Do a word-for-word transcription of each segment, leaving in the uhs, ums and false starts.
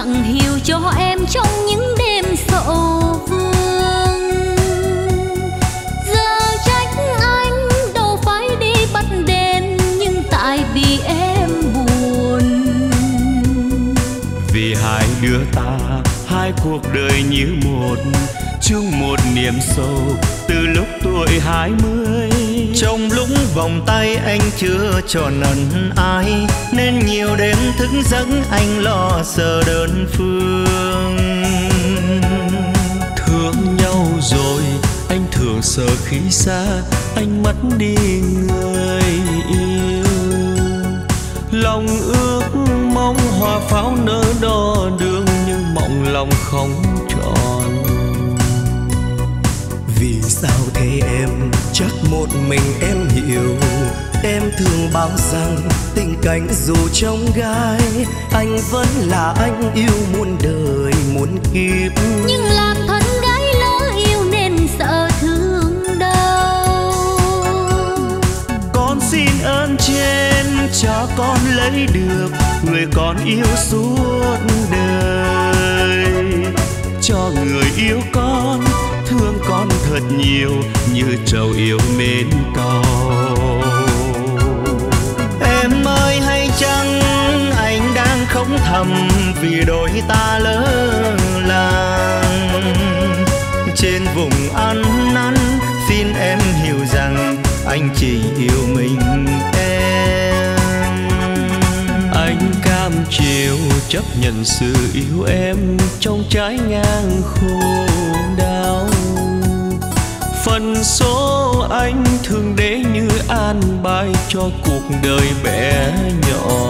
tặng hiu cho em trong những đêm sầu vương. Giờ trách anh đâu phải đi bắt đèn, nhưng tại vì em buồn. Vì hai đứa ta hai cuộc đời như một, chung một niềm sâu từ lúc tuổi hai mươi. Trong lúc vòng tay anh chưa tròn ẩn ai, nên nhiều đêm thức giấc anh lo sợ đơn phương. Thương nhau rồi anh thường sợ khi xa, anh mất đi người yêu. Lòng ước mong hoa pháo nở đỏ đường, nhưng mộng lòng không tròn. Vì sao thế em, chắc một mình em hiểu. Em thường bảo rằng tình cảnh dù trong gai, anh vẫn là anh yêu muôn đời muôn kiếp. Nhưng làm thân gái lỡ yêu nên sợ thương đau. Con xin ơn trên cho con lấy được người con yêu suốt đời. Cho người yêu con thương con thật nhiều, như trầu yêu mến cầu. Em ơi hay chăng anh đang khóc thầm vì đôi ta lỡ làng. Trên vùng ăn năn xin em hiểu rằng anh chỉ yêu mình em. Anh cam chịu chấp nhận sự yêu em trong trái ngang khổ đau. Phần số anh thường để như an bài cho cuộc đời bé nhỏ.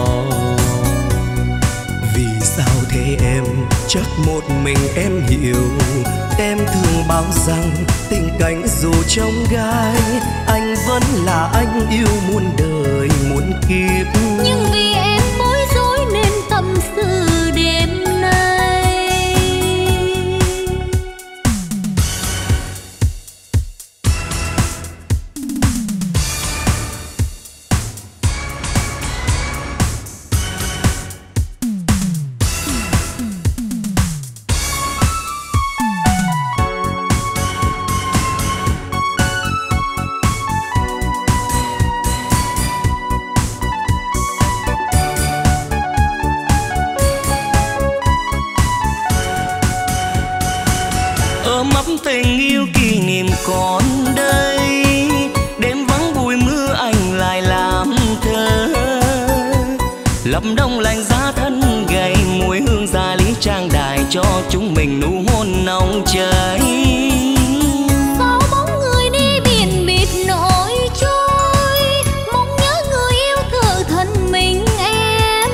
Vì sao thế em, chắc một mình em hiểu. Em thường bảo rằng tình cảnh dù trong gai, anh vẫn là anh yêu muôn đời muôn kiếp. Nhưng vì em bối rối nên tâm sự đêm nay. Tình yêu kỷ niệm còn đây, đêm vắng bụi mưa anh lại làm thơ. Lập đông lạnh giá thân gầy, mùi hương gia lý trang đài cho chúng mình nụ hôn nồng cháy. Sao bóng người đi biển bịt nỗi trôi, mong nhớ người yêu thở thân mình em.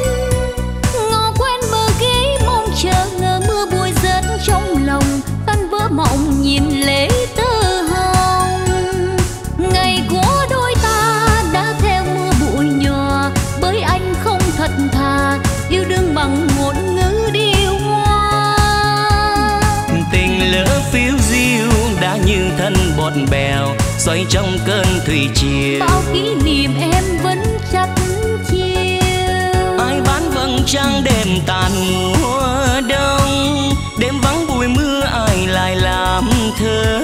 Ngò quen bờ ghế mong chờ ngờ mưa bụi rớt trong lòng, mộng nhìn lễ tơ hồng. Ngày của đôi ta đã theo mưa bụi nhòa, bởi anh không thật thà yêu đương bằng ngôn ngữ điêu hoa. Tình lỡ phiêu diêu đã như thân bọt bèo, xoay trong cơn thủy triều. Bao kỷ niệm em vẫn chắt chiêu. Ai bán vầng trăng đêm tàn mùa đông, đêm vắng bụi mưa ai lại làm thơ.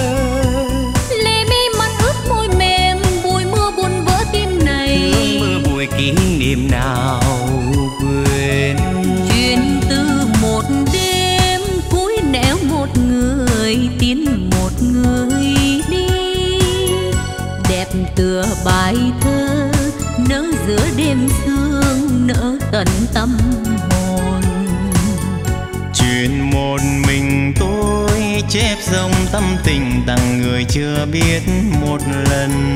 Lệ mi mắt ướt môi mềm, bụi mưa buồn vỡ tim này. Thương mưa bụi kỷ niệm nào quên. Chuyện từ một đêm cuối nẻo một người tiến một người đi. Đẹp tựa bài thơ nở giữa đêm sương, nở tận tâm hồn. Chuyện một mình tôi chép dòng tâm tình tặng người chưa biết một lần.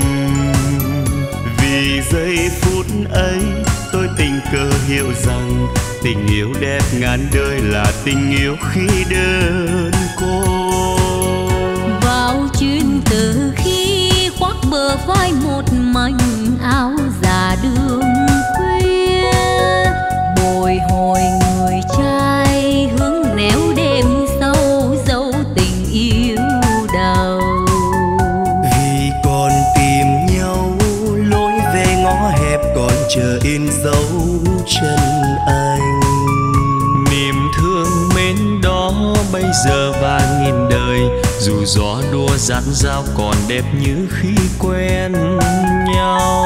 Vì giây phút ấy tôi tình cờ hiểu rằng tình yêu đẹp ngàn đời là tình yêu khi đơn côi. Vào chuyến từ khi khoác bờ vai một mảnh áo già đường khuya, bồi hồi người trai hướng néo đêm sâu dấu tình yêu đầu. Vì còn tìm nhau lối về ngõ hẹp, còn chờ in dấu chân anh. dù gió đua dạt dao còn đẹp như khi quen nhau.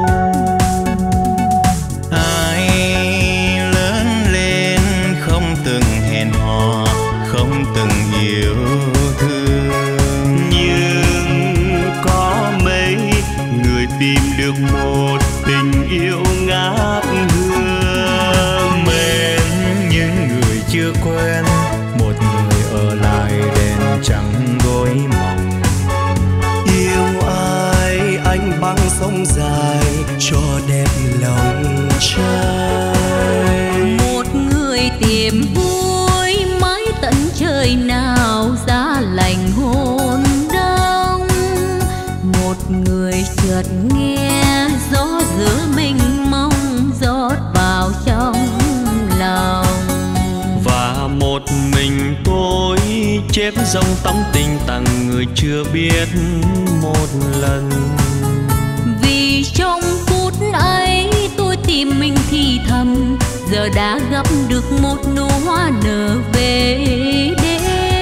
Ai lớn lên không từng hẹn hò, không từng yêu thương, nhưng có mấy người tìm được một tình yêu ngát hương. mến những người chưa quen, một người ở lại đèn trắng gối mộng. Yêu ai anh băng sông dài cho đẹp lòng trai. Một người tìm vui mãi tận trời nào giá lạnh hôn đông. Một người chợt nghe gió giữa mênh mông rót vào trong lòng. Và một mình tôi chép dòng tấm tình tặng người chưa biết một lần. Vì trong phút ấy tôi tìm mình thì thầm, giờ đã gặp được một nụ hoa nở về đêm.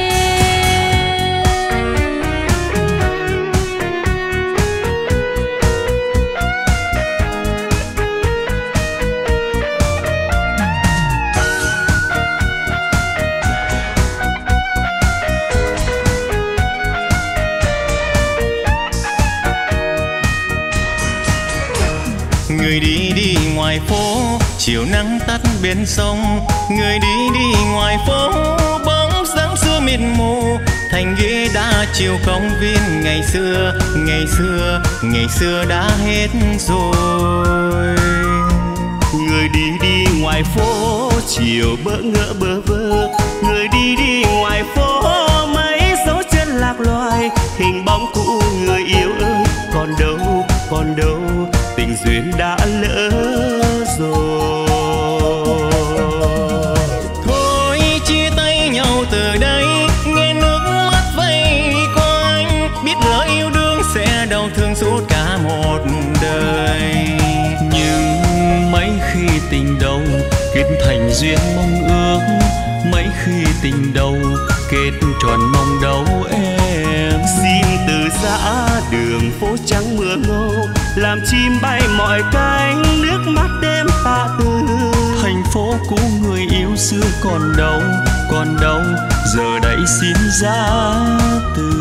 Người đi đi ngoài phố, chiều nắng tắt bên sông. Người đi đi ngoài phố, bóng dáng xưa mịt mù. Thành ghế đá chiều công viên ngày xưa, ngày xưa, ngày xưa đã hết rồi. Người đi đi ngoài phố chiều bỡ ngỡ bơ vơ. Người đi đi ngoài phố mấy dấu chân lạc loài. Hình bóng cũ người yêu ơi, còn đâu, còn đâu, tình duyên đã lỡ rồi. Thôi chia tay nhau từ đây, nghe nước mắt vây quanh. Biết lỡ yêu đương sẽ đau thương suốt cả một đời. Nhưng mấy khi tình đầu kết thành duyên mong ước, mấy khi tình đầu kết tròn mong đâu em. Xin từ giã đường phố trắng mưa ngô, làm chim bay mọi cánh nước mắt đêm tạ từ. Thành phố cũ người yêu xưa còn đâu, còn đâu, giờ đây xin ra từ.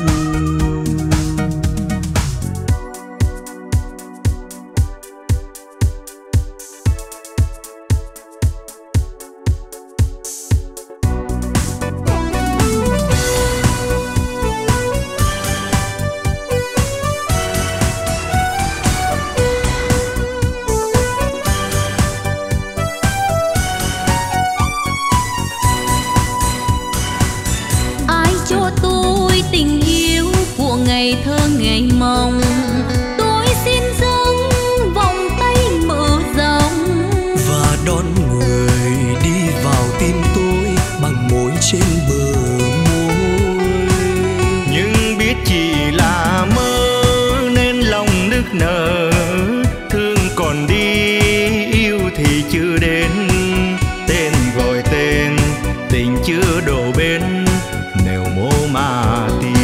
Ngày thơ ngày mong, tôi xin dâng vòng tay mở rộng và đón người đi vào tim tôi bằng môi trên bờ môi. Nhưng biết chỉ là mơ nên lòng nức nở, thương còn đi yêu thì chưa đến. Tên gọi tên tình chưa đổ bên, nẻo mô mà tìm.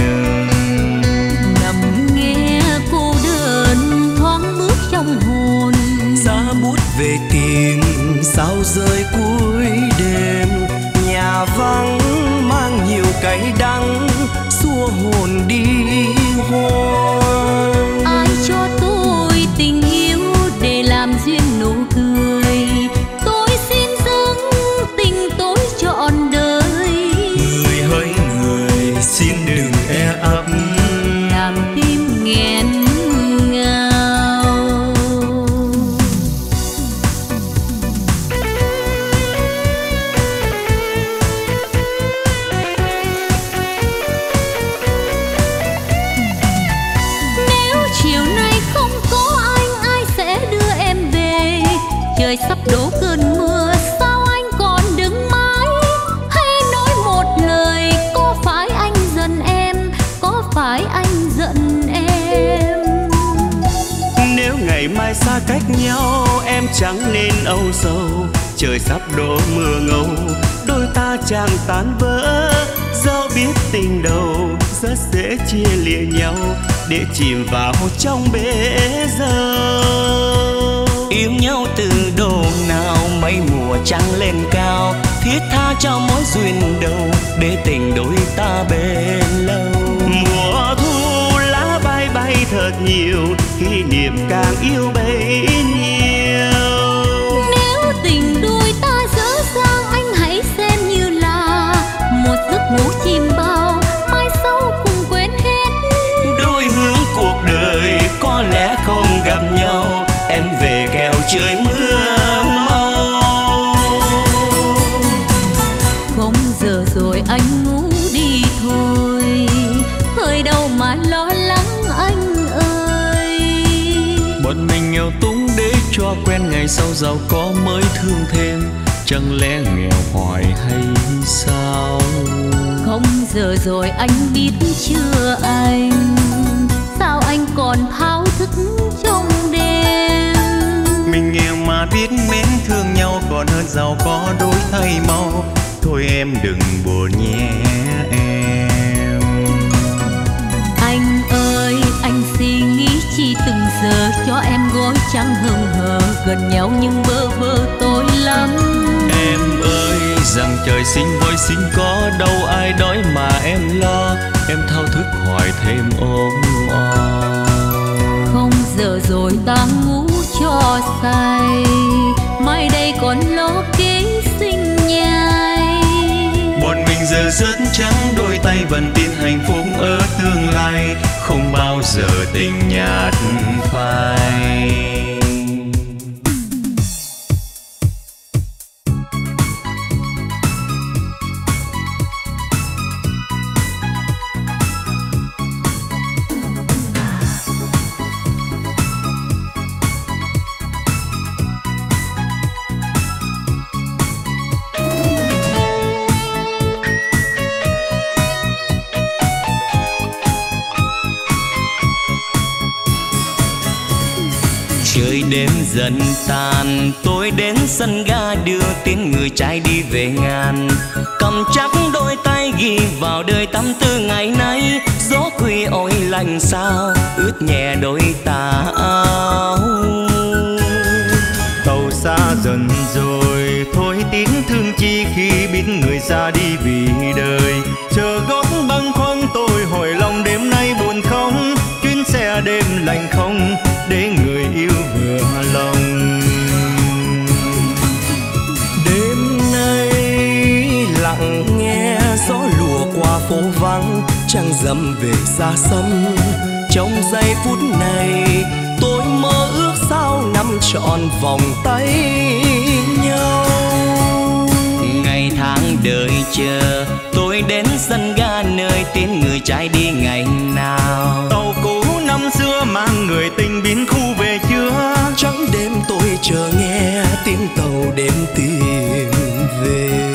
Về tìm sao rơi cuối đêm, nhà vắng mang nhiều cay đắng xua hồn đi hoang. Ai cho tôi tình yêu để làm duyên nụ cười, tôi xin dâng tình tôi trọn đời. Người hỡi người xin đừng e ấp, làm tim nghẹn sắp đổ cơn mưa. Sao anh còn đứng mãi? Hãy nói một lời, có phải anh giận em? Có phải anh giận em? Nếu ngày mai xa cách nhau, em trắng nên âu sầu, trời sắp đổ mưa ngâu, đôi ta chẳng tan vỡ. Dẫu biết tình đầu rất dễ chia lìa nhau, để chìm vào trong bể dâu. Yêu nhau từ độ nào mấy mùa trăng lên cao, thiết tha cho mối duyên đầu, để tình đôi ta bền lâu. Mùa thu lá bay bay thật nhiều, kỷ niệm càng yêu bấy nhiêu. Nếu tình đôi ta dở dang, anh hãy xem như là một giấc ngủ chim bao, mai sau cùng quên hết. Đôi hướng cuộc đời có lẽ không gặp nhau, em về kẻo trời mưa mau. Không giờ rồi anh ngủ đi thôi, hơi đâu mà lo lắng anh ơi. Bọn mình nghèo túng để cho quen, ngày sau giàu có mới thương thêm, chẳng lẽ nghèo hoài hay sao? Không giờ rồi anh biết chưa anh, sao anh còn thao thức trong đêm. Mình nghèo mà biết mến thương nhau, còn hơn giàu có đổi thay mau. Thôi em đừng buồn nhé em. Anh ơi anh suy nghĩ chi từng giờ, cho em gối trắng hừng hờ, gần nhau nhưng bơ vơ tôi lắm. Em ơi rằng trời sinh voi sinh có, đâu ai đói mà em lo, em thao thức hỏi thêm ôm o. Không giờ rồi ta ngủ cho say, mai đây còn lo kế sinh nhai. Bọn mình giờ rất trắng đôi tay, vẫn tin hạnh phúc ở tương lai, không bao giờ tình nhạt phai. Trời đêm dần tàn, tôi đến sân ga đưa tiếng người trai đi về ngàn. Cầm chắc đôi tay ghi vào đời tâm tư ngày nay, gió khuya ôi lạnh sao ướt nhẹ đôi tà áo. Tàu xa dần rồi, thôi tiếng thương chi khi biết người ra đi vì đời. Chờ gót bâng khuâng tôi hồi lòng đêm nay buồn không, chuyến xe đêm lạnh không, để người yêu vừa lòng. Đêm nay lặng nghe gió lùa qua phố vắng, trăng rằm về xa xăm. Trong giây phút này tôi mơ ước sao nắm trọn vòng tay nhau. Ngày tháng đợi chờ, tôi đến sân ga nơi tiếng người trai đi ngày nào. Tàu cũ năm xưa mang người tình biến khu về chưa? Trắng đêm tôi chờ nghe tiếng tàu đêm tìm về.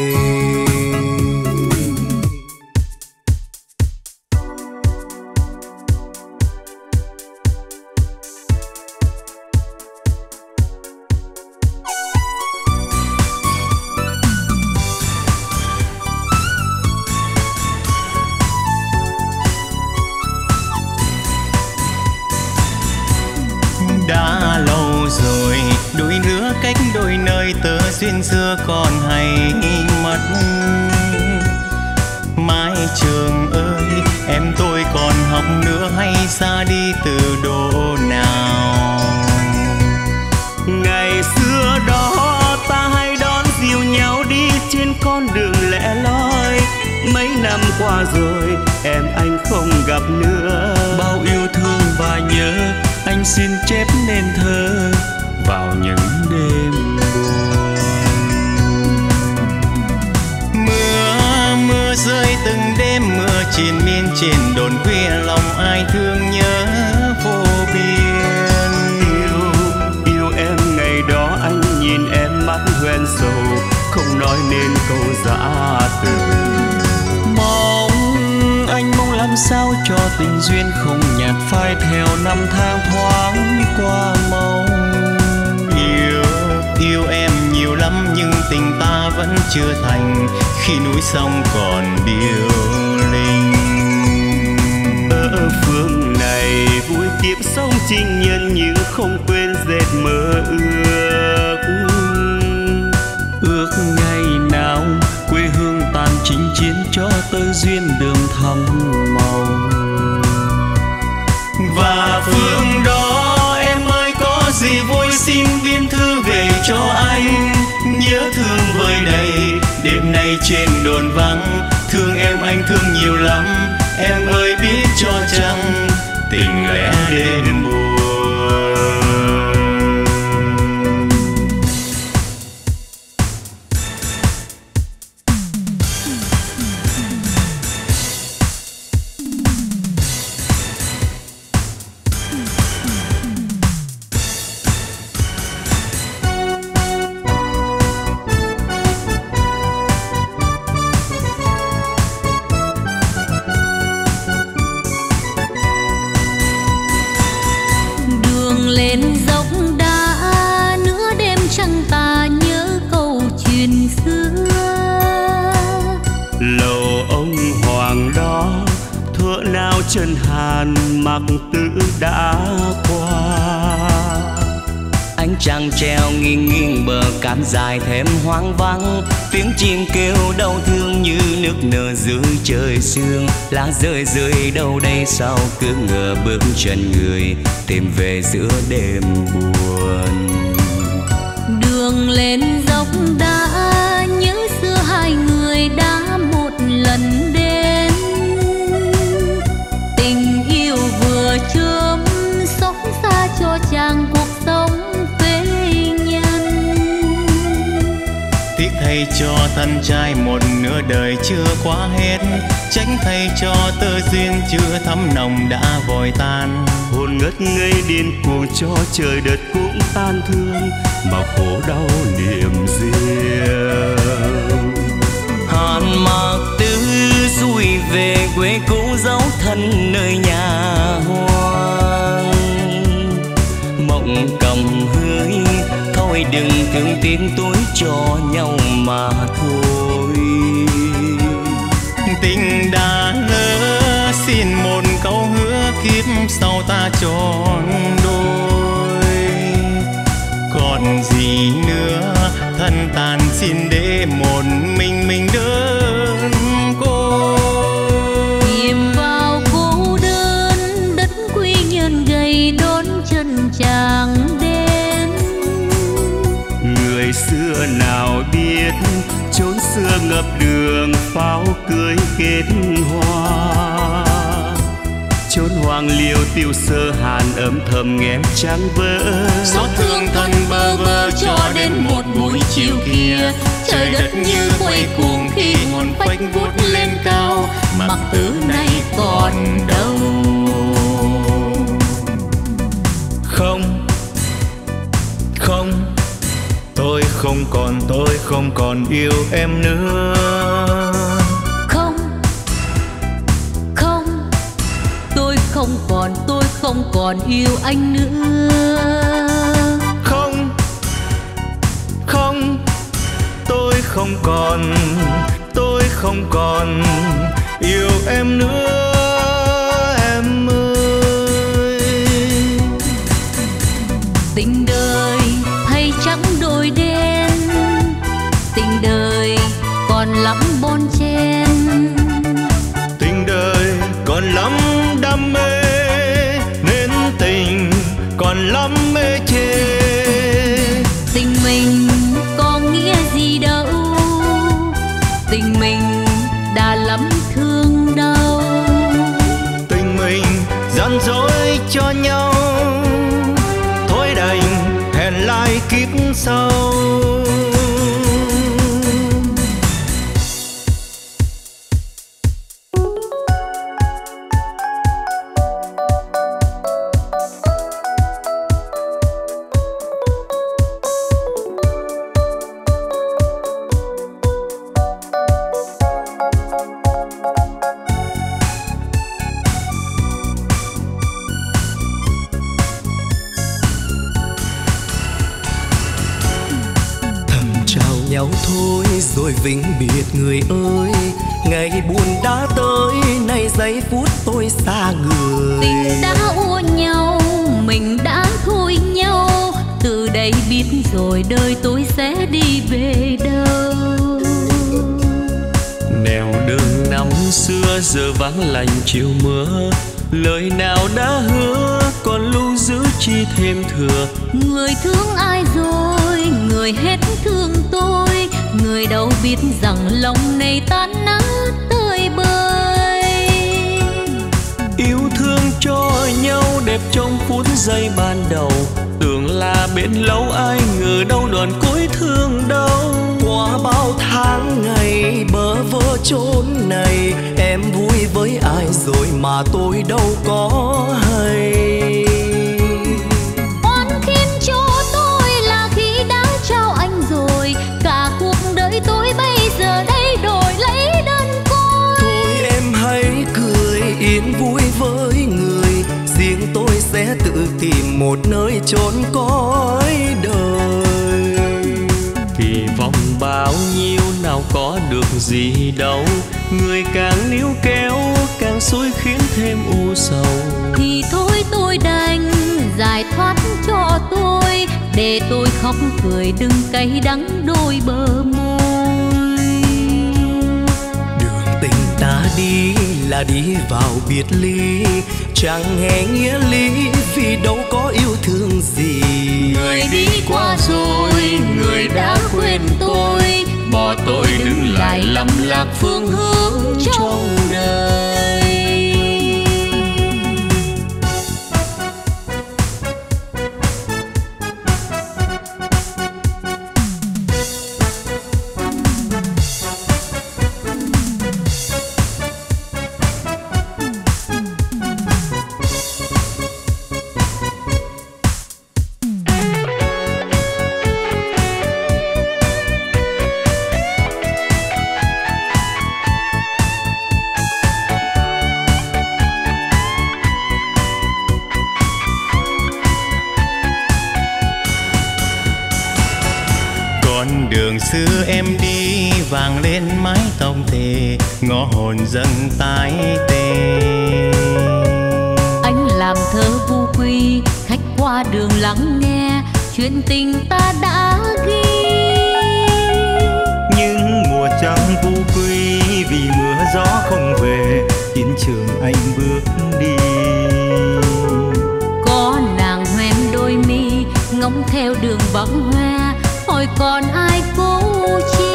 Đã lâu rồi đôi lứa cách đôi nơi, tơ duyên xưa còn hay mất. Mái trường ơi em tôi còn học nữa, hay xa đi từ độ nào? Ngày xưa đó ta hay đón dìu nhau đi trên con đường lẻ loi. Mấy năm qua rồi em anh không gặp nữa, bao yêu thương và nhớ anh xin chép nên thơ vào những đêm buồn. Mưa mưa rơi từng đêm, mưa triền miên trên đồn khuya, lòng ai thương nhớ vô biên. Yêu yêu em ngày đó anh nhìn em mắt hoen sầu, không nói nên câu giã từ. Mong anh mong làm sao cho tình duyên không nhạt phai theo năm tháng thoáng qua mau. Yêu tình ta vẫn chưa thành, khi núi sông còn điêu linh. Ở phương này vui kiếp sống trinh nhân, nhưng không quên dệt mơ ước. Ước ngày nào quê hương tàn chinh chiến, cho tới duyên đường thăm màu. Và phương đó em ơi có gì vui xin biên thư về cho anh. Nhớ thương vơi đầy đêm nay trên đồn vắng, thương em anh thương nhiều lắm. Em ơi biết cho chăng tình lẽ đến buồn. Chân hàn mặc tử đã qua, ánh trăng treo nghiêng nghiêng bờ cát dài thêm hoang vắng. Tiếng chim kêu đau thương như nước nở dưới trời sương. Lá rơi rơi đâu đây sao cứ ngờ bước chân người tìm về giữa đêm buồn. Đường lên dốc đá nhớ xưa hai người đã một lần đến. Tình yêu vừa chớm xót xa cho chàng cuộc sống phế nhân. Tiếc thay cho thân trai một nửa đời chưa qua hết, tránh thay cho tơ duyên chưa thắm nồng đã vội tan. Hồn ngất ngây điên cuồng cho trời đất cũng tan thương, mà khổ đau niềm riêng. Hàn mặc tư xuôi về quê cũ dấu thân nơi nhà hoang. Mộng cầm hơi thôi đừng thương tiếng tối cho nhau mà thôi. Tình đã lỡ xin một câu hứa kiếp sau ta tròn đôi. Còn gì nữa thân tàn xin để một mình mình đơn côi. Tìm vào cô đơn đất quy nhân gầy đón chân chàng đến. Người xưa nào biết chốn xưa ngập đường pháo cưới kết hoa. Chốn hoàng liêu tiêu sơ hàn âm thầm nghe trắng vỡ. Xót thương thân bơ vơ cho đến một buổi chiều kia, trời đất như quay cuồng khi hồn phách vút lên cao. Mặc tử này còn đâu. Không, không, tôi không còn, tôi không còn yêu em nữa. Không, không, tôi không còn, tôi không còn yêu anh nữa. Không, không, tôi không còn, tôi không còn yêu em nữa em ơi. Tình đời hay trắng đôi đen, tình đời còn lắm bon chen. Tình đời còn lắm đam mê nên tình còn lắm mê chê. Tình mình có nghĩa gì đâu, tình mình đã lắm thương đau. nhau thôi rồi vĩnh biệt người ơi. Ngày buồn đã tới, nay giây phút tôi xa người. Tình đã ua nhau, mình đã thôi nhau. Từ đây biết rồi đời tôi sẽ đi về đâu. Nẻo đường năm xưa giờ vắng lạnh chiều mưa. Lời nào đã hứa còn lưu giữ chi thêm thừa. Người thương ai rồi, người hết thương tôi. Người đâu biết rằng lòng này tan nát tơi bời. Yêu thương cho nhau đẹp trong phút giây ban đầu. Tưởng là bên lâu ai ngờ đâu đoàn cuối thương đâu. Qua bao tháng ngày bơ vơ chốn này, em vui với ai rồi mà tôi đâu có hay. Oan khiên cho tôi là khi đã trao anh rồi. Cả cuộc đời tôi bây giờ đây đổi lấy đơn côi. Thôi em hãy cười yên vui với người. Riêng tôi sẽ tự tìm một nơi chốn cõi đời. Kỳ vọng bao nhiêu nào có được gì đâu. Người càng níu kéo càng xui khiến thêm u sầu. Thì thôi tôi đành giải thoát cho tôi. Để tôi khóc cười đừng cay đắng đôi bờ môi. Đường tình ta đi là đi vào biệt ly. Chẳng hề nghĩa lý vì đâu có yêu thương gì. Người đi qua rồi, người đã quên tôi. Bỏ tôi đứng lại lầm lạc phương hướng trong đời. Đường xưa em đi vàng lên mái tóc tề, ngõ hồn dâng tái tê. Anh làm thơ vu quy, khách qua đường lắng nghe chuyện tình ta đã ghi. Nhưng mùa trăng vu quy vì mưa gió không về, chiến trường anh bước đi. Có nàng hoen đôi mi ngóng theo đường vắng hoe, hỏi còn ai cố chi.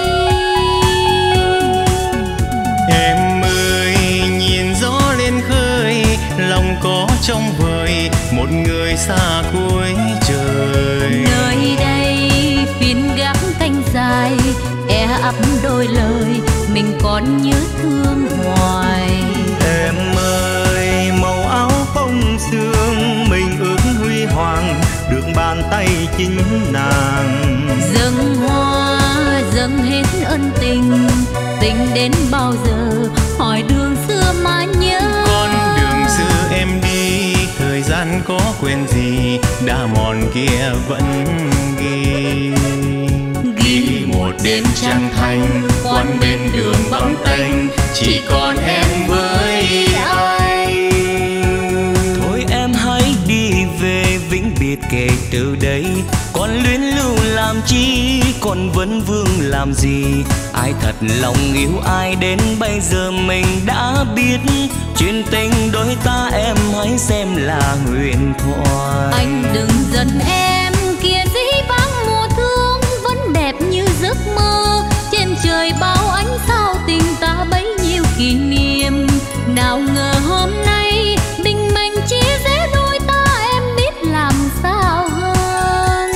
Em ơi nhìn gió lên khơi, lòng có trong vời một người xa cuối trời. Nơi đây phiên gác canh dài, e ấp đôi lời mình còn nhớ thương hoài. Em ơi màu áo phong sương, mình ước huy hoàng được bàn tay chính nàng. Dâng hoa dâng hết ân tình, tình đến bao giờ hỏi đường xưa mà nhớ. Con đường xưa em đi, thời gian có quên gì, đã mòn kia vẫn ghi. Ghi một đêm trăng thanh, quán bên đường vắng tênh, chỉ còn em với anh. Thôi em hãy đi về vĩnh biệt kể từ đây. Còn luyến lưu làm chi, còn vấn vương làm gì. Ai thật lòng yêu ai đến bây giờ mình đã biết. Chuyện tình đôi ta em hãy xem là huyền thoại. Anh đừng giận em, kia dĩ vãng mùa thương vẫn đẹp như giấc mơ. Trên trời bao ánh sao tình ta bấy nhiêu kỷ niệm. Nào ngờ hôm nay định mệnh chia rẽ đôi ta, em biết làm sao hơn.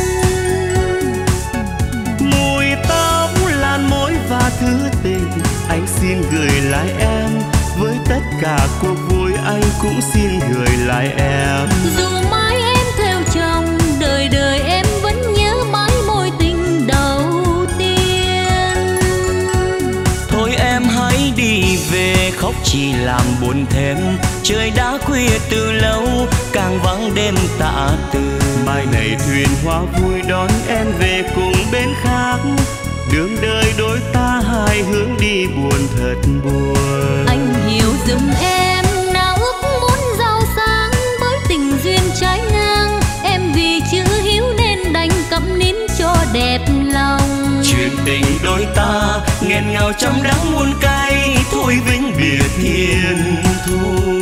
Mùi tóc lan môi và thứ tình, anh xin gửi lại em. Với tất cả cuộc vui anh cũng xin gửi lại em. Dù mãi em theo chồng, đời đời em vẫn nhớ mãi mối tình đầu tiên. Thôi em hãy đi về, khóc chỉ làm buồn thêm. Trời đã khuya từ lâu, càng vắng đêm tạ từ. Mai này thuyền hoa vui đón em về cùng bên khác. đường đời đôi ta hai hướng đi buồn thật buồn. Anh hiểu giùm em nào ước muốn giàu sang với tình duyên trái ngang, em vì chữ hiếu nên đành câm nín cho đẹp lòng. Chuyện tình đôi ta nghẹn ngào trong đắng muôn cay, thôi vĩnh biệt thiên thu.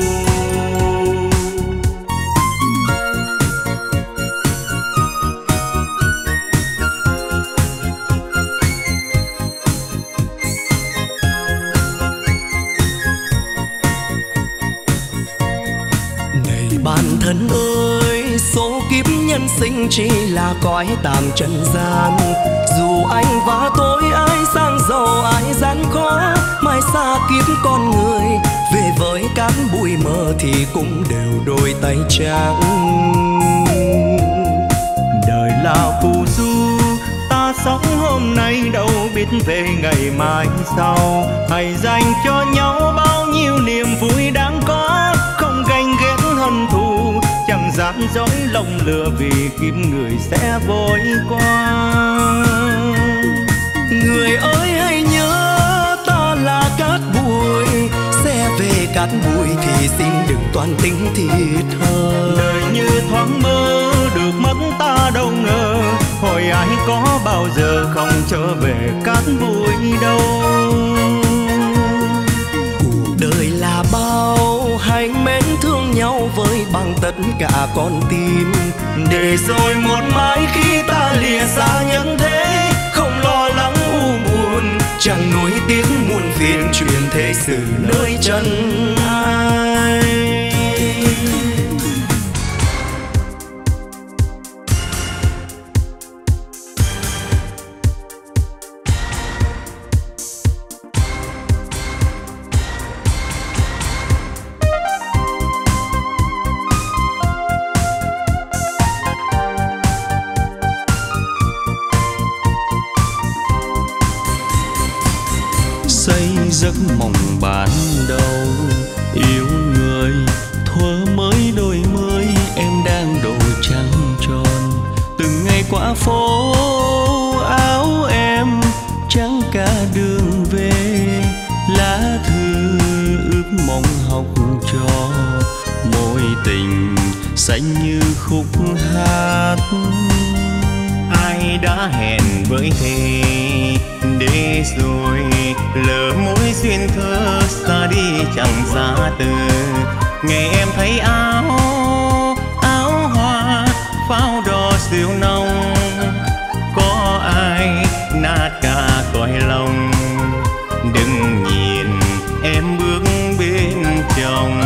Bản thân ơi, số kiếp nhân sinh chỉ là cõi tạm trần gian. Dù anh và tôi ai sang giàu ai gian khó, mai xa kiếp con người về với cát bụi mờ thì cũng đều đôi tay trắng. Đời là phù du, ta sống hôm nay đâu biết về ngày mai sau. Hãy dành cho nhau bao nhiêu niềm vui đáng có, không ganh ghét hận thù, chẳng gian dối lòng lừa vì kiếp người sẽ vội qua. Người ơi hãy nhớ ta là cát bụi, sẽ về cát bụi thì xin đừng toan tính thiệt hơn. Đời như thoáng mơ được mất ta đâu ngờ, hỏi ai có bao giờ không trở về cát bụi đâu. Cuộc đời là bao hãy mến thương nhau với bằng tất cả con tim, để rồi một mai khi ta lìa xa nhân thế, không lo lắng u buồn, chẳng nuối tiếc muôn phiền chuyện thế sự nơi chân ai. Giấc mộng ban đầu yêu người thuở mới đôi mươi, em đang độ trăng tròn. Từng ngày qua phố áo em trắng cả đường về, lá thư ước mong học trò, mối tình xanh như khúc hát. Ai đã hẹn với thề để rồi lỡ mối duyên thơ xa đi chẳng ra từ. Ngày em thấy áo áo hoa pháo đỏ siêu nồng, có ai nát cả cõi lòng. Đừng nhìn em bước bên chồng.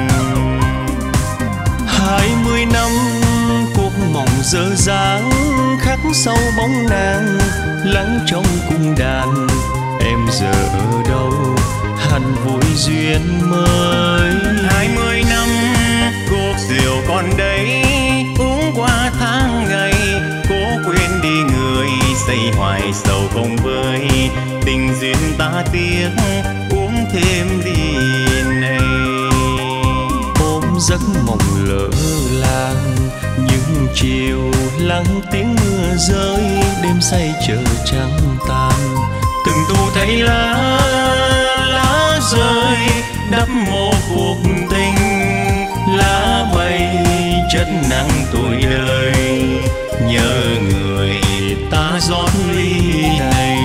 Hai mươi năm cuộc mộng dở dáng, khắc sâu bóng nàng lắng trong cung đàn. Em giờ ở đâu hẳn vui duyên mới. Hai mươi năm cuộc rượu còn đây, uống qua tháng ngày, cố quên đi người xây hoài sầu không vơi. Tình duyên ta tiếc uống thêm đi này. Ôm giấc mộng lỡ làng, những chiều lắng tiếng mưa rơi, đêm say chờ trắng tan. Từng thu thấy lá lá rơi đắp một cuộc tình, lá bay chất nặng tuổi đời, nhớ người ta rót ly này.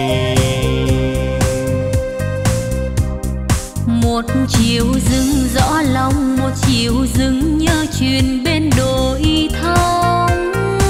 Một chiều dưng rõ lòng, một chiều dưng nhớ chuyện bên đồi thông.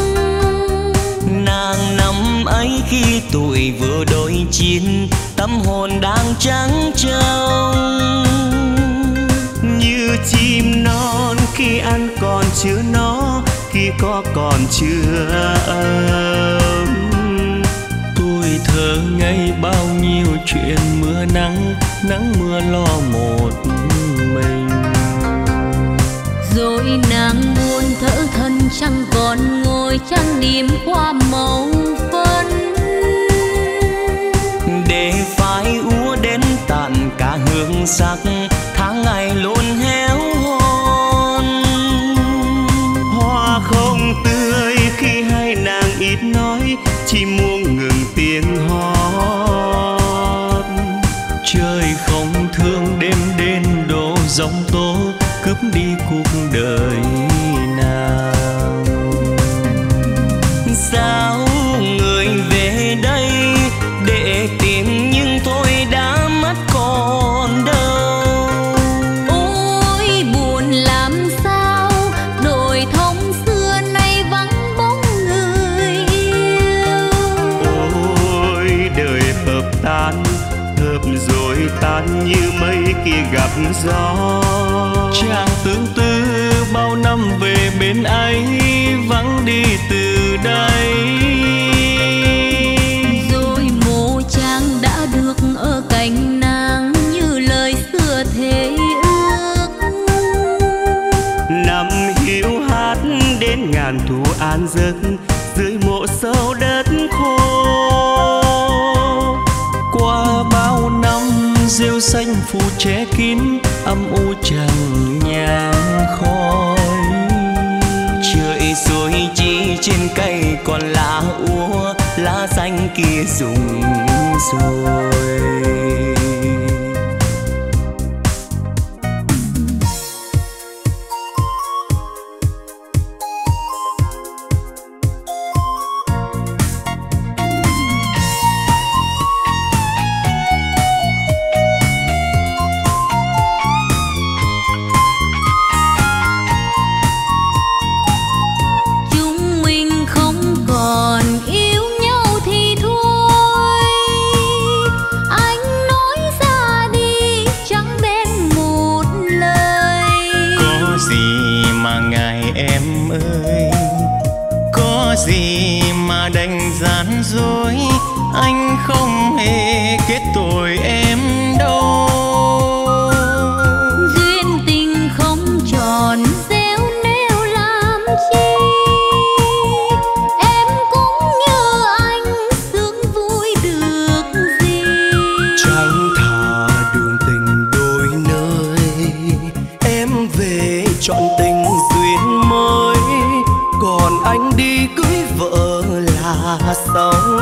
Nàng năm ấy khi tuổi vừa đôi chín, tâm hồn đang trắng trông. Như chim non khi ăn còn chưa no, khi có còn chưa ấm. Tôi thơ ngây bao nhiêu chuyện mưa nắng, nắng mưa lo một mình. Rồi nàng buồn thở thân chẳng còn ngồi trang điểm qua màu phân, để phai úa đến tàn cả hương sắc, tháng ngày luôn héo hon. Hoa không tươi khi hai nàng ít nói, chỉ muốn ngừng tiếng hò. giông tố cướp đi cuộc đời nào. Sao người về đây để tìm nhưng tôi đã mất còn đâu. Ôi buồn làm sao đồi thông xưa nay vắng bóng người yêu. Ôi đời hợp tan hợp rồi tan như mây kia gặp gió. Chàng tương tư bao năm về bên ấy vắng đi từ đây. Rồi mộ chàng đã được ở cạnh nàng như lời xưa thề ước. Năm hiu hát đến ngàn thu an giấc dưới mộ sâu đất khô. Qua bao năm rêu xanh phủ che kín âm u chẳng nhang khói. Trời rồi chỉ trên cây còn lá úa, lá xanh kia rụng rồi. Anh không hề kết tội em đâu. Duyên tình không tròn gieo nêu làm chi. Em cũng như anh sướng vui được gì. Chẳng thà đường tình đôi nơi, em về chọn tình duyên mới. Còn anh đi cưới vợ là sống.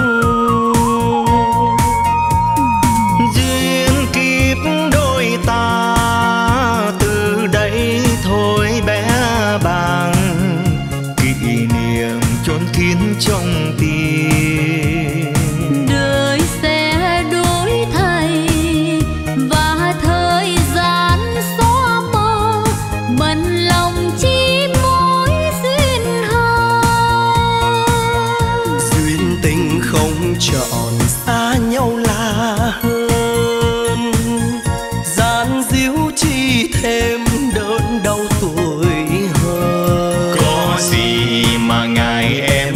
Trong tim đời sẽ đổi thay và thời gian xóa mờ bận lòng chi mối duyên hờn. Duyên tình không tròn xa nhau là hơn, gian díu chi thêm đớn đau tuổi hơn. Có gì mà ngài em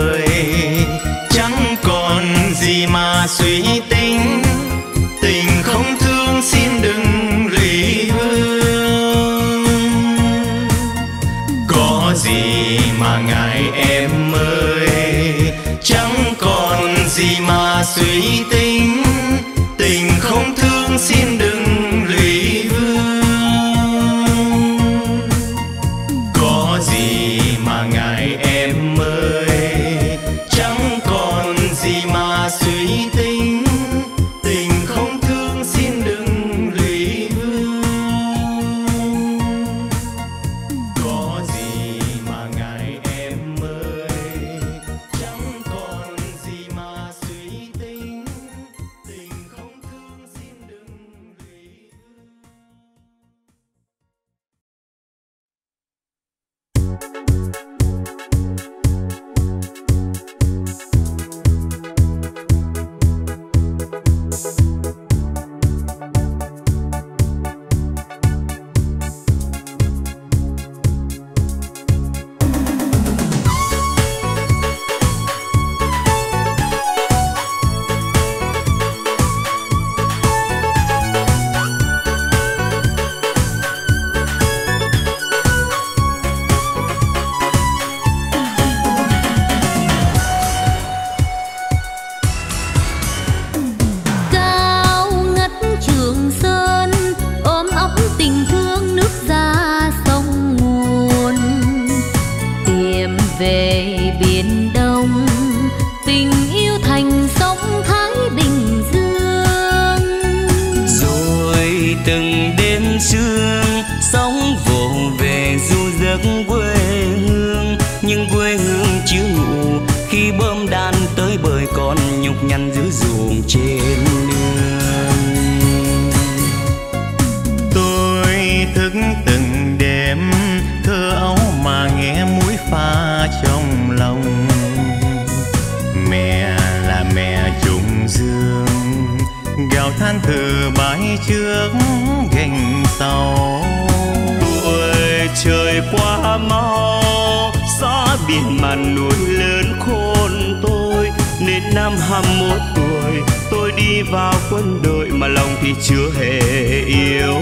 mà suy tính, tình không thương xin đừng lụy vương. Có gì mà ngài em ơi, chẳng còn gì mà suy tính, tình không thương xin đừng lụy vương. Có gì mà ngài em ơi, chẳng còn gì mà suy tính, tình không thương xin đừng lụy vương. Có gì mà ngài em ơi, chẳng còn gì mà suy tính, tình không thương xin đừng lụy vương. than thở bãi trước gành sau. Tuổi trời qua mau, gió biển màn núi lớn khôn tôi. Nên năm hai mươi mốt tuổi tôi đi vào quân đội, mà lòng thì chưa hề yêu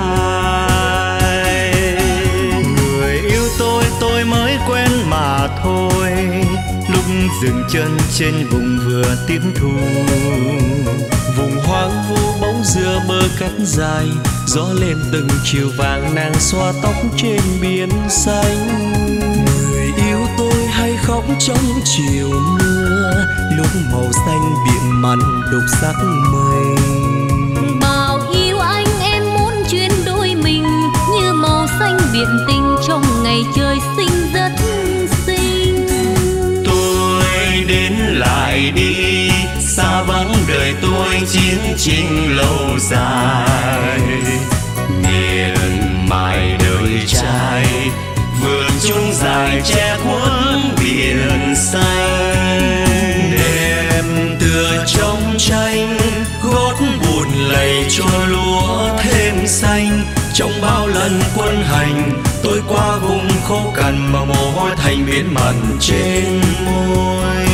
ai. Người yêu tôi tôi mới quen mà thôi, lúc dừng chân trên vùng vừa tiếp thu. Vùng hoang vu bóng dừa bờ cát dài, gió lên từng chiều vàng nàng xoa tóc trên biển xanh. Người yêu tôi hay khóc trong chiều mưa, lúc màu xanh biển mặn đục sắc mây. Bao yêu anh em muốn chuyến đôi mình, như màu xanh biển tình trong ngày trời sinh rất xinh. Tôi đến lại đi, xa vắng đời tôi chiến tranh lâu dài. Miền mài đời trai, vườn chung dài che khuất biển xanh. Đêm tựa trong tranh, gót buồn lầy cho lúa thêm xanh. Trong bao lần quân hành, tôi qua vùng khô cằn mà mồ hôi thành biến mặn trên môi.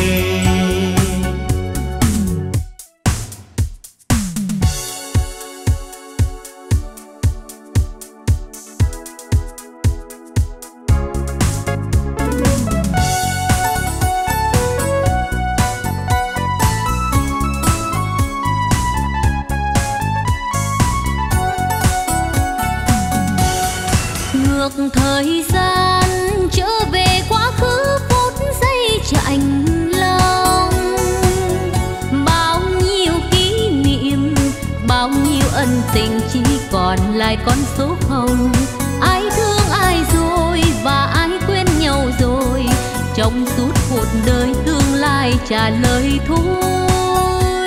Ngược thời gian trở về quá khứ phút giây chạnh lòng. Bao nhiêu kỷ niệm, bao nhiêu ân tình chỉ còn lại con số hồng. Ai thương ai rồi và ai quên nhau rồi, trong suốt cuộc đời tương lai trả lời thôi.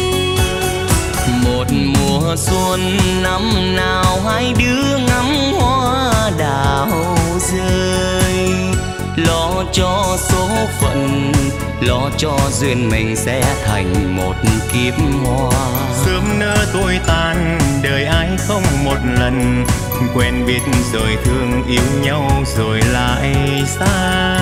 Một mùa xuân năm nào hai đứa ngắm hoa đào rơi, lo cho số phận, lo cho duyên mình sẽ thành một kiếp hoa. Sớm nỡ tôi tan, đời ai không một lần, quen biết rồi thương yêu nhau rồi lại xa.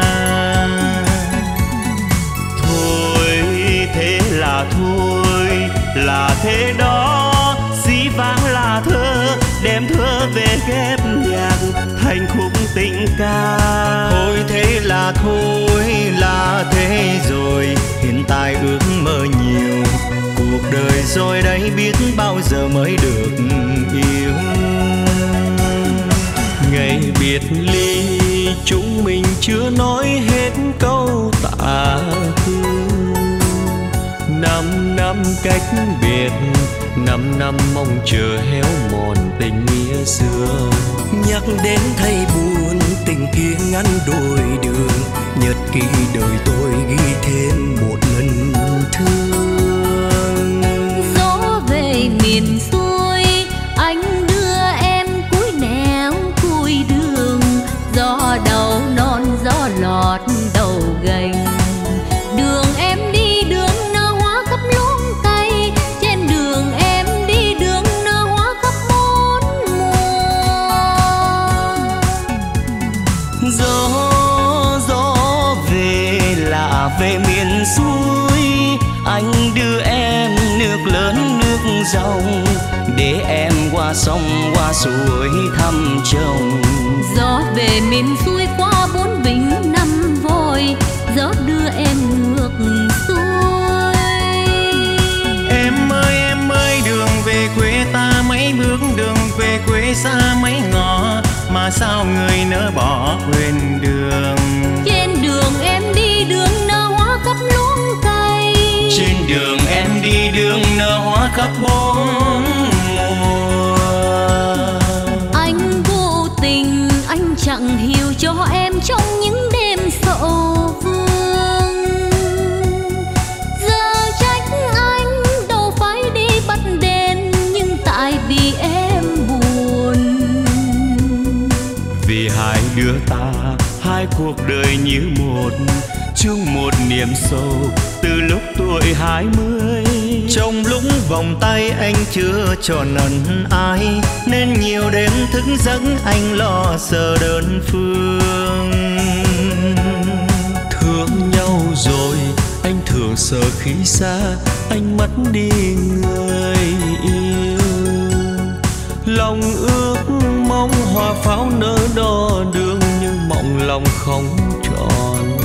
Thôi thế là thôi, là thế đó, dĩ vãng là thơ, đem thơ về ghép nhạc thành khúc tình ca. Thôi thế là thôi, là thế rồi, hiện tại ước mơ nhiều. Cuộc đời rồi đấy biết bao giờ mới được yêu. Ngày biệt ly chúng mình chưa nói hết câu tạ tư. Năm năm cách biệt, năm năm mong chờ héo mòn tình nghĩa xưa. Nhắc đến thấy buồn, tình kia ngắn đôi đường, nhật ký đời tôi ghi thêm một lần thương. Gió về miền xuôi, anh đưa em cuối nẻo cuối đường. Gió đầu non gió lọt đầu gành, đường em đi đường nở hoa khắp luống cây. Trên đường em đi đường nở hoa khắp bốn mùa. Gió gió về là về miền xuôi, anh đưa em nước lớn nước dòng, để em qua sông qua suối thăm chồng. Gió về miền xuôi qua bốn vịnh năm voi, gió đưa em ngược xuôi. Em ơi em ơi đường về quê ta, mấy bước đường về quê xa mấy ngõ, mà sao người nỡ bỏ quên đường. Trên đường em đi đường nở hoa khắp luống cây. Trên đường em đi đường nở hoa khắp bốn mùa. Anh vô tình, anh chẳng hiểu cho em trong những đêm sầu vương. Giờ trách anh đâu phải đi bắt đèn, nhưng tại vì em buồn. Vì hai đứa ta, hai cuộc đời như một, chung một niềm sâu từ lúc tuổi hai mươi. Trong lúc vòng tay anh chưa tròn ẩn ai, nên nhiều đêm thức giấc anh lo sợ đơn phương. Thương nhau rồi anh thường sợ khi xa, anh mất đi người yêu. Lòng ước mong hoa pháo nở đỏ đường, nhưng mộng lòng không tròn.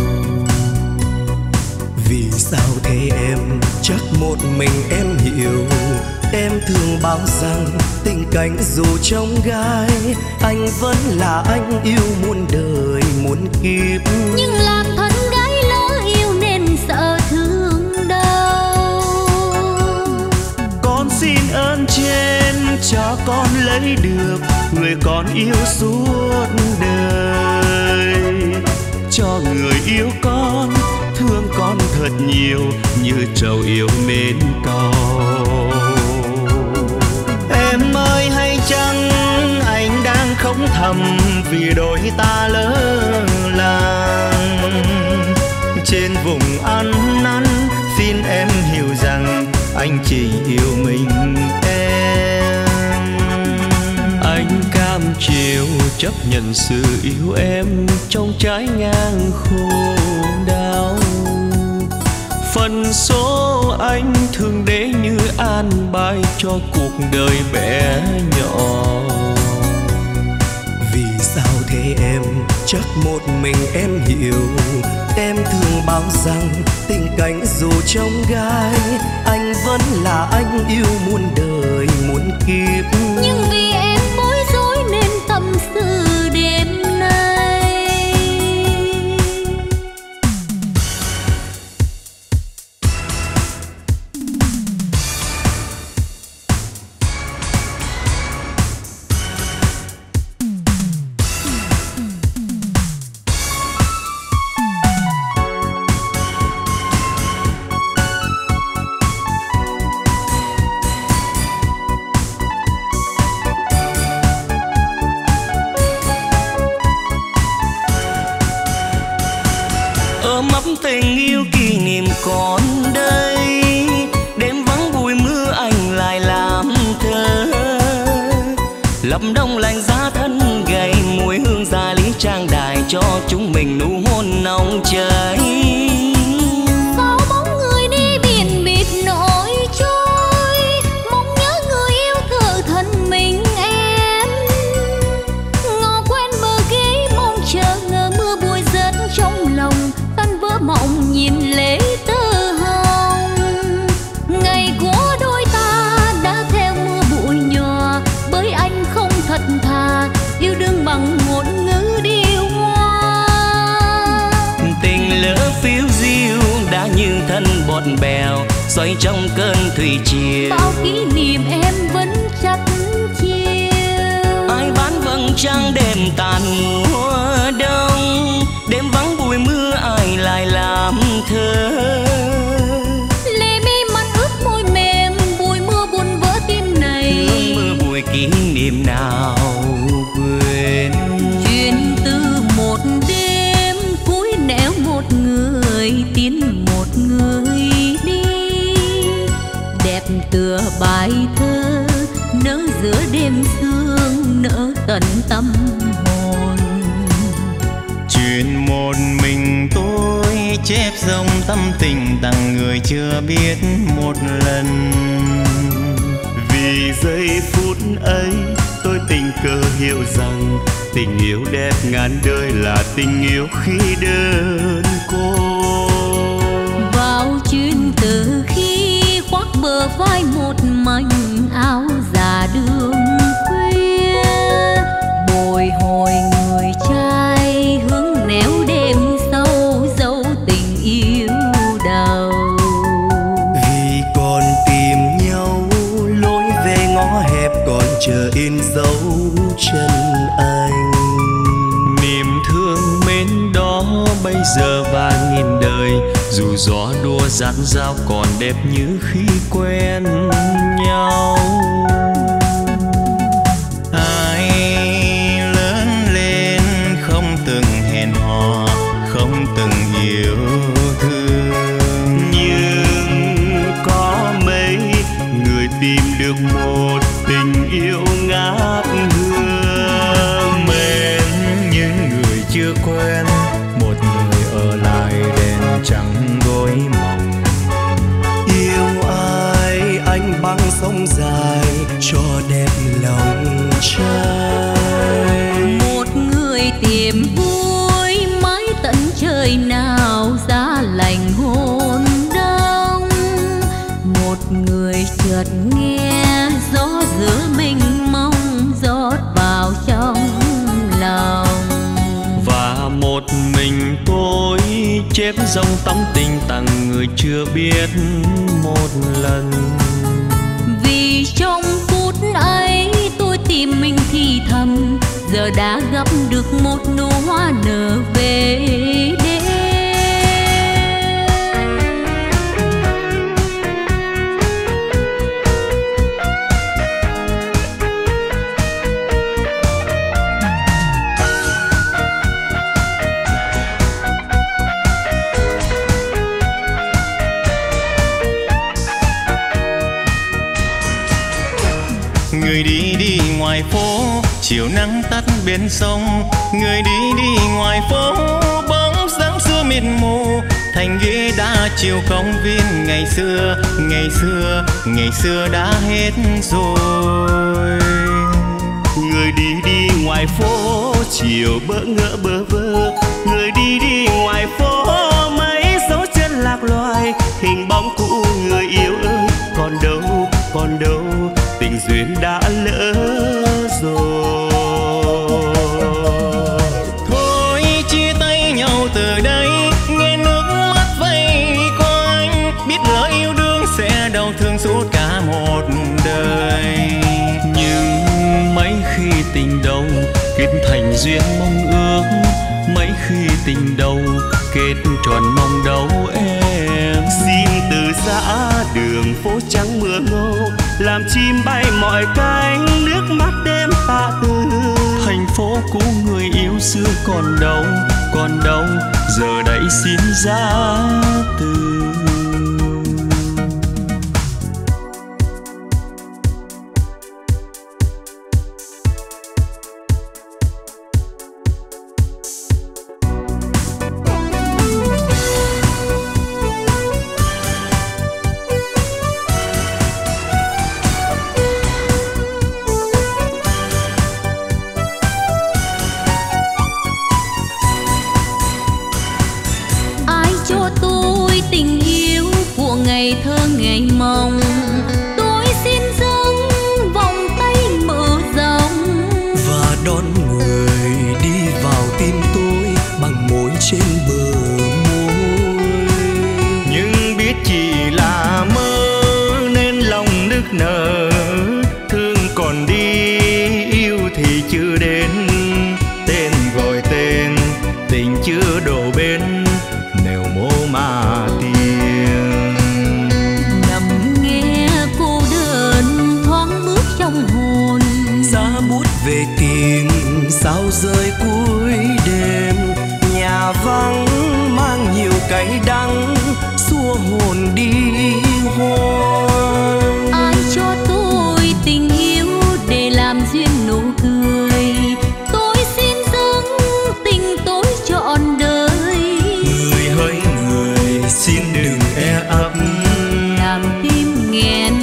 Vì sao thế em, chắc một mình em hiểu. Em thường bảo rằng tình cảnh dù trong gai, anh vẫn là anh yêu muôn đời muôn kiếp. Nhưng làm thân gái lỡ yêu nên sợ thương đau. Con xin ơn trên cho con lấy được người con yêu suốt đời. Cho người yêu con thương con thật nhiều, như trầu yêu mến cầu. Em ơi hay chăng anh đang khóc thầm vì đôi ta lỡ làng. Trên vùng ăn năn xin em hiểu rằng anh chỉ yêu mình em. Anh cam chịu chấp nhận sự yêu em trong trái ngang khổ đau. Phần số anh thường để như an bài cho cuộc đời bé nhỏ. Vì sao thế em, chắc một mình em hiểu. Em thường bảo rằng tình cảnh dù trong gai, anh vẫn là anh yêu muôn đời muôn kiếp. Nhưng vì em bối rối nên tâm sự đêm nay. Tình yêu kỷ niệm còn đây, đêm vắng bụi mưa anh lại làm thơ. Lập đông lạnh giá thân gầy, mùi hương gia lý trang đài cho chúng mình nụ hôn nồng cháy. Sao bóng người đi biển bịt nỗi trôi, mong nhớ người yêu thở thân mình em. Ngò quen bờ ghế mong chờ ngờ mưa bụi rớt trong lòng, tan vỡ mộng nhìn lệ tơ hồng. Ngày của đôi ta đã theo mưa bụi nhòa, bởi anh không thật thà yêu đương bằng ngôn ngữ điêu hoa. Tình lỡ phiêu diêu đã như thân bọt bèo, xoay trong cơn thủy triều. Bao kỷ niệm em vẫn chặt chiều. Ai bán vầng trăng đêm tàn mùa đông, đêm vắng bụi mưa ai lại làm thơ. Lệ mi mắt ướt môi mềm, bụi mưa buồn vỡ tim này. Hương mưa bụi kỷ niệm nào quên. Chuyện từ một đêm cuối nẻo một người tiến một người đi. Đẹp tựa bài thơ nở giữa đêm sương, nở tận tâm hồn. Chuyện một mình tôi chép dòng tâm tình tặng người chưa biết một lần. Vì giây phút ấy tôi tình cờ hiểu rằng tình yêu đẹp ngàn đời là tình yêu khi đơn côi. Vào chuyến từ khi khoác bờ vai một mảnh áo già đường khuya, bồi hồi người trai hướng néo đêm sâu dấu tình yêu đầu. Vì còn tìm nhau lối về ngõ hẹp, còn chờ in dấu chân anh. Niềm thương mến đó bây giờ và nghìn đời, dù gió đua dạt dao còn đẹp như khi quen nhau. Ai lớn lên không từng hẹn hò, không từng yêu thương, Nhưng có mấy sông dài cho đẹp lòng trai. Một người tìm vui mãi tận trời nào giá lạnh hôn đông. Một người chợt nghe gió giữa mênh mông rót vào trong lòng. Và một mình tôi chép dòng tấm tình tặng người chưa biết một lần. Vì trong phút ấy tôi tìm mình thì thầm, giờ đã gặp được một nụ hoa nở về đêm. Người đi đi ngoài phố, chiều nắng tắt bên sông. Người đi đi ngoài phố, bóng dáng xưa mịt mù. Thành ghế đá chiều công viên ngày xưa, ngày xưa, ngày xưa đã hết rồi. Người đi đi ngoài phố, chiều bỡ ngỡ bơ vơ. Người đi đi ngoài phố, mấy dấu chân lạc loài. Hình bóng cũ người yêu ơi, còn đâu, còn đâu, tình duyên đã lỡ rồi. Thôi chia tay nhau từ đây, nghe nước mắt vây quanh. Biết lỡ yêu đương sẽ đau thương suốt cả một đời. Nhưng mấy khi tình đầu kết thành duyên mong ước, mấy khi tình đầu kết tròn mong đâu em. Xin từ giã đường phố trắng mưa ngô, làm chim bay mọi cánh, nước mắt đêm tạ từ. Thành phố cũ người yêu xưa còn đâu, còn đâu, giờ đây xin ra từ. Ngày thơ ngày mong, tôi xin dâng vòng tay mở rộng và đón người đi vào tim tôi bằng môi trên bờ môi. Nhưng biết chỉ là mơ nên lòng nức nở, thương còn đi yêu thì chưa đến. Tên gọi tên tình chưa đổ bên, nẻo mô mà tìm. Về tìm sao rơi cuối đêm, nhà vắng mang nhiều cay đắng xua hồn đi hoang. Ai cho tôi tình yêu để làm duyên nụ cười, tôi xin dâng tình tôi trọn đời. Người hỡi người xin đừng e ấp, làm tim nghẹn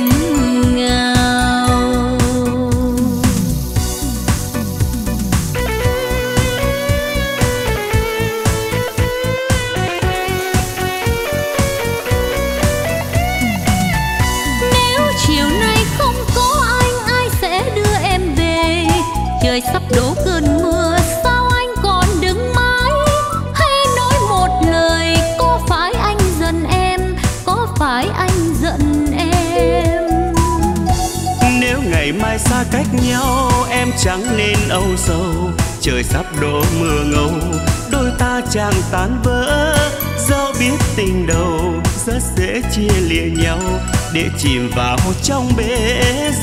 sắp đổ cơn mưa. Sao anh còn đứng mãi? Hãy nói một lời, có phải anh giận em, có phải anh giận em? Nếu ngày mai xa cách nhau em chẳng nên âu sầu. Trời sắp đổ mưa ngâu, đôi ta chẳng tan vỡ. Dẫu biết tình đầu rất dễ chia lìa nhau, để chìm vào trong bể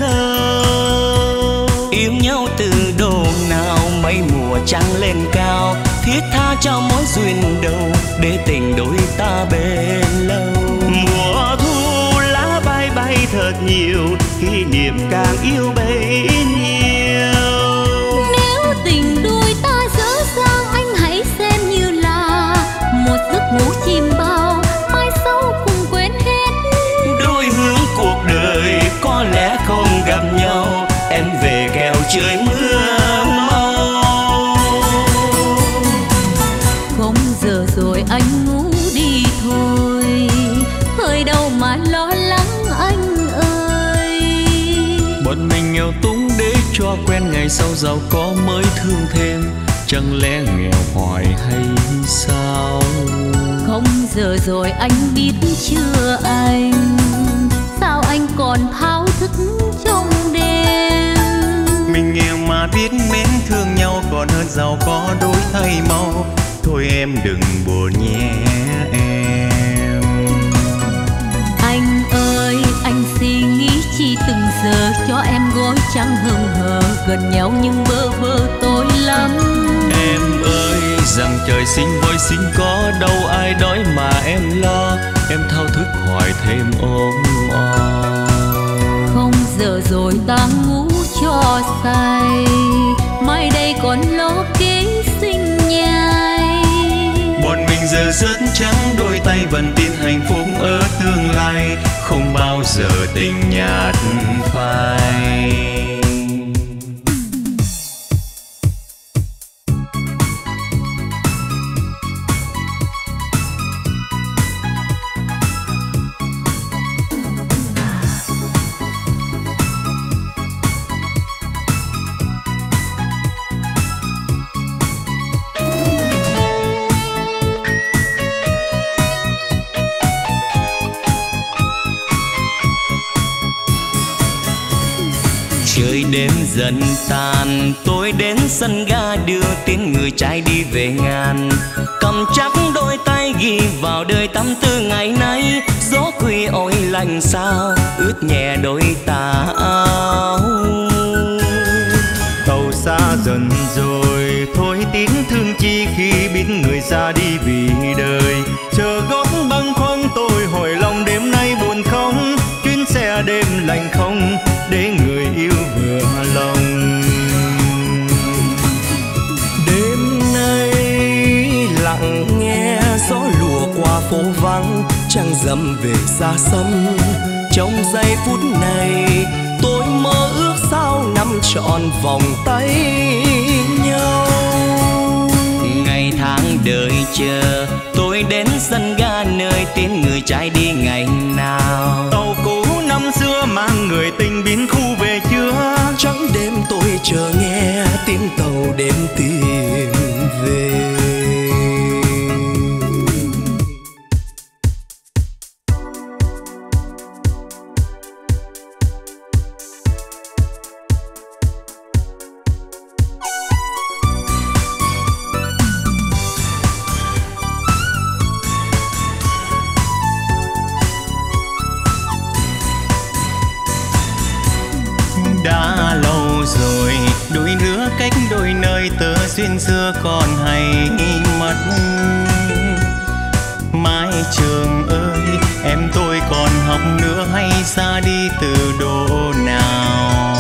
dâu. Yêu nhau từ độ nào mấy mùa trăng lên cao, thiết tha cho mối duyên đầu để tình đôi ta bền lâu. Mùa thu lá bay bay thật nhiều, kỷ niệm càng yêu bấy nhiêu. Nếu tình đôi ta dở dang, anh hãy xem như là một giấc ngủ chim bao, mai sau cùng quên hết. Đôi hướng cuộc đời có lẽ em về kẻo trời mưa mau. Không giờ rồi anh ngủ đi thôi, hơi đâu mà lo lắng anh ơi. Bọn mình nghèo túng để cho quen, ngày sau giàu có mới thương thêm, chẳng lẽ nghèo hoài hay sao? Không giờ rồi anh biết chưa anh, sao anh còn thao thức trong đêm. Mình nghèo mà biết mến thương nhau, còn hơn giàu có đổi thay mau. Thôi em đừng buồn nhé em. Anh ơi anh suy nghĩ chi từng giờ, cho em gối trắng hừng hờ, gần nhau nhưng bơ vơ tôi lắm. Em ơi rằng trời sinh voi sinh có, đâu ai đói mà em lo, em thao thức hỏi thêm ôm o. Không giờ rồi ta ngủ cho say, mai đây còn lo kế sinh nhai. Bọn mình giờ rất trắng đôi tay, vẫn tin hạnh phúc ở tương lai, không bao giờ tình nhạt phai. Trời đêm dần tàn, tôi đến sân ga đưa tiếng người trai đi về ngàn. Cầm chắc đôi tay ghi vào đời tâm tư ngày nay, gió khuya ôi lạnh sao ướt nhẹ đôi tà áo. Tàu xa dần rồi, thôi tiếng thương chi khi biết người ra đi vì đời. Chờ gót bâng khuâng tôi hồi lòng đêm nay buồn không, chuyến xe đêm lạnh không để người yêu vừa lòng. Đêm nay lặng nghe gió lùa qua phố vắng, trăng rằm về xa xăm. Trong giây phút này tôi mơ ước sao nắm trọn vòng tay nhau. Ngày tháng đợi chờ, tôi đến sân ga nơi tiếng người trai đi ngày nào. Tàu cũ năm xưa mang người tình biến khu về chưa? Trắng đêm tôi chờ nghe tiếng tàu đêm tìm về. Đã lâu rồi đôi lứa cách đôi nơi, tơ duyên xưa còn hay mất. Mái trường ơi em tôi còn học nữa, hay ra đi từ độ nào?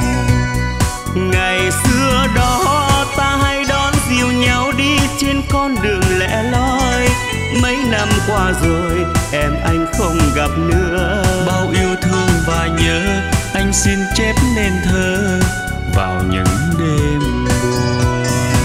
Ngày xưa đó ta hay đón dìu nhau đi trên con đường lẻ loi. Mấy năm qua rồi em anh không gặp nữa, Bao yêu thương và nhớ anh xin chép nên thơ vào những đêm buồn.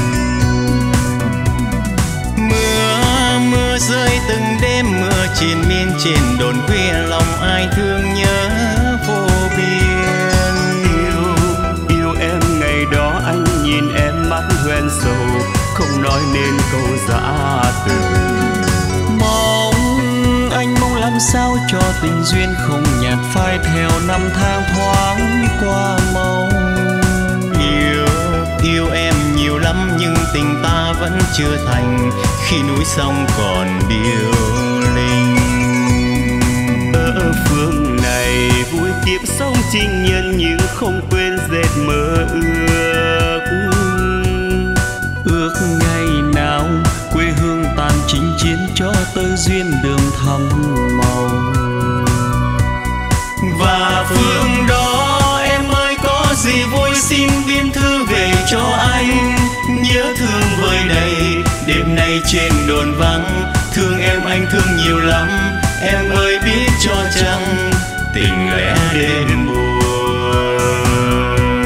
Mưa mưa rơi từng đêm, mưa triền miên trên đồn khuya, lòng ai thương nhớ vô biên. Yêu, yêu em ngày đó anh nhìn em mắt hoen sầu, không nói nên câu giã từ. Mong anh mong làm sao cho tình duyên không nhạt phai theo năm tháng thoáng qua mau. Yêu, yêu em nhiều lắm nhưng tình ta vẫn chưa thành, khi núi sông còn điêu linh. Ở phương này vui kiếp sống trinh nhân, nhưng không quên dệt mơ ước. Ước ngày nào quê hương tàn chinh chiến, cho tơ duyên đường thăm màu. Và phương đó em ơi có gì vui xin biên thư về cho anh. Nhớ thương vơi đầy đêm nay trên đồn vắng, thương em anh thương nhiều lắm. Em ơi biết cho chăng tình lẽ đêm buồn.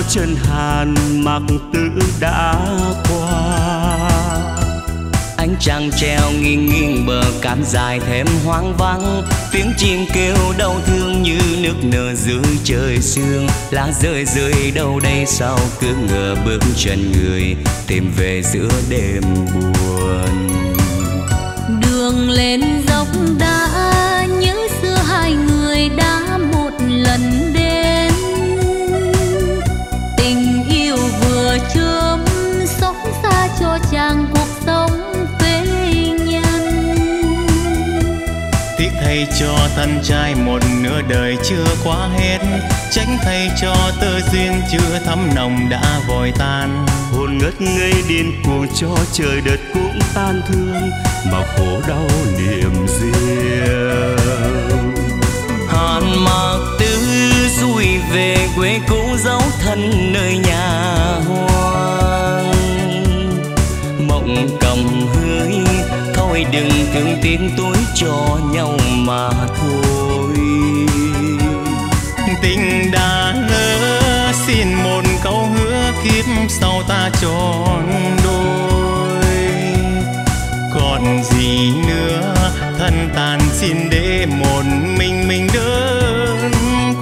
chân hàn mặc tử đã qua. Ánh trăng treo nghiêng nghiêng bờ cát dài thêm hoang vắng, tiếng chim kêu đau thương như nước nở dưới trời sương. Lá rơi rơi đâu đây sao cứ ngờ bước chân người tìm về giữa đêm buồn. Đường lên dốc đá nhớ xưa hai người đã một lần đến, tình yêu vừa chớm xót xa cho chàng cuộc sống phế nhân. Tiếc thay cho thân trai một nửa đời chưa qua hết, tránh thay cho tơ duyên chưa thắm nồng đã vội tan. Hồn ngất ngây điên cuồng cho trời đất cũng tan thương, mà khổ đau niềm riêng. Hàn mặc tư xuôi về quê cũ dấu thân nơi nhà hoang. Mộng cầm hỡi thôi đừng thương tiếc tuổi cho nhau mà thôi. Tình đã lỡ xin một câu hứa kiếp sau ta tròn đôi. Còn gì nữa thân tàn xin để một mình mình đơn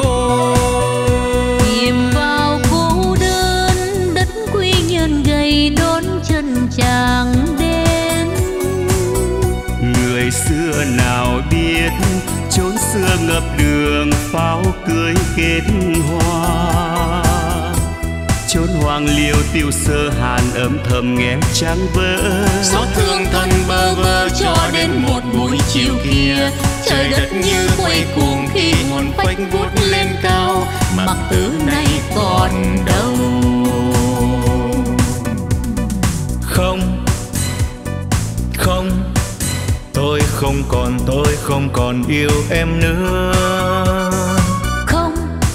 côi. Tìm vào cô đơn đất quy nhân gầy đón chân chàng đến. Người xưa nào biết chốn xưa ngập đường pháo cưới kết hoa. Chốn hoàng liêu tiêu sơ hàn âm thầm nghe trắng vỡ. Xót thương thân bơ vơ cho đến một buổi chiều kia, trời đất như quay cuồng khi hồn phách vút lên cao. Mặc tử này còn đâu. Không, không, tôi không còn, tôi không còn yêu em nữa. Không,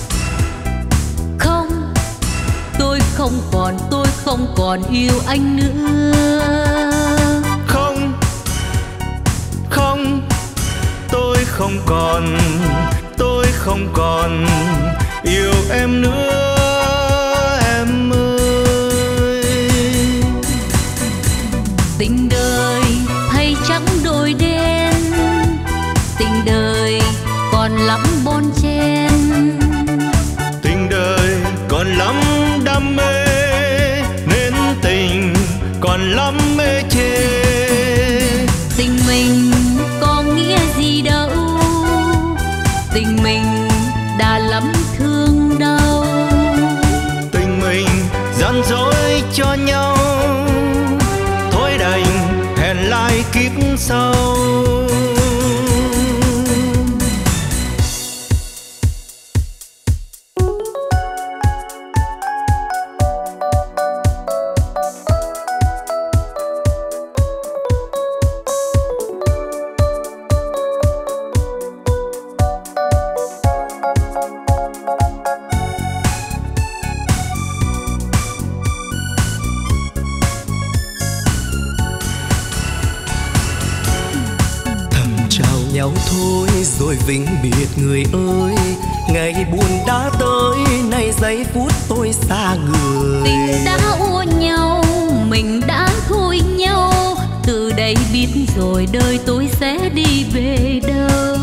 không, tôi không còn, tôi không còn yêu anh nữa. Không, không, tôi không còn, tôi không còn yêu em nữa em ơi. Tình đời hay trắng đôi đen, tình đời còn lắm bon chen. Tình đời còn lắm đam mê nên tình còn lắm mê chê. Tình mình có nghĩa gì đâu, tình mình đã lắm thương đau. Tình mình gian dối cho nhau, thôi đành hẹn lại kiếp sau. nhau thôi rồi vĩnh biệt người ơi. Ngày buồn đã tới, nay giây phút tôi xa người. Tình đã ua nhau, mình đã thôi nhau. Từ đây biết rồi đời tôi sẽ đi về đâu.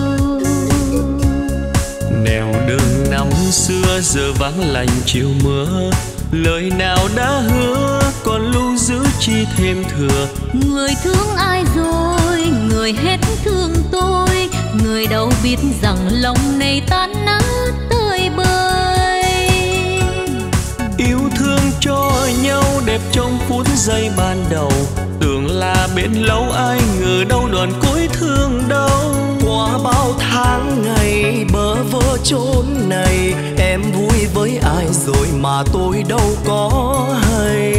Nẻo đường năm xưa giờ vắng lạnh chiều mưa. Lời nào đã hứa còn lưu giữ chi thêm thừa. Người thương ai rồi, người hết thương tôi. Người đâu biết rằng lòng này tan nát tơi bời. Yêu thương cho nhau đẹp trong phút giây ban đầu. Tưởng là bên lâu ai ngờ đâu đoàn cuối thương đâu. Qua bao tháng ngày bơ vơ chốn này, em vui với ai rồi mà tôi đâu có hay.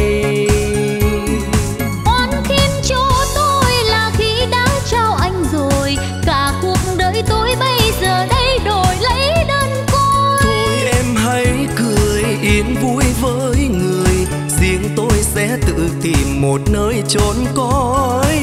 Oan khiên cho tôi là khi đã trao anh rồi. Cả cuộc đời tôi bây giờ đây đổi lấy đơn côi. Thôi em hãy cười yên vui với người, riêng tôi sẽ tự tìm một nơi chốn cõi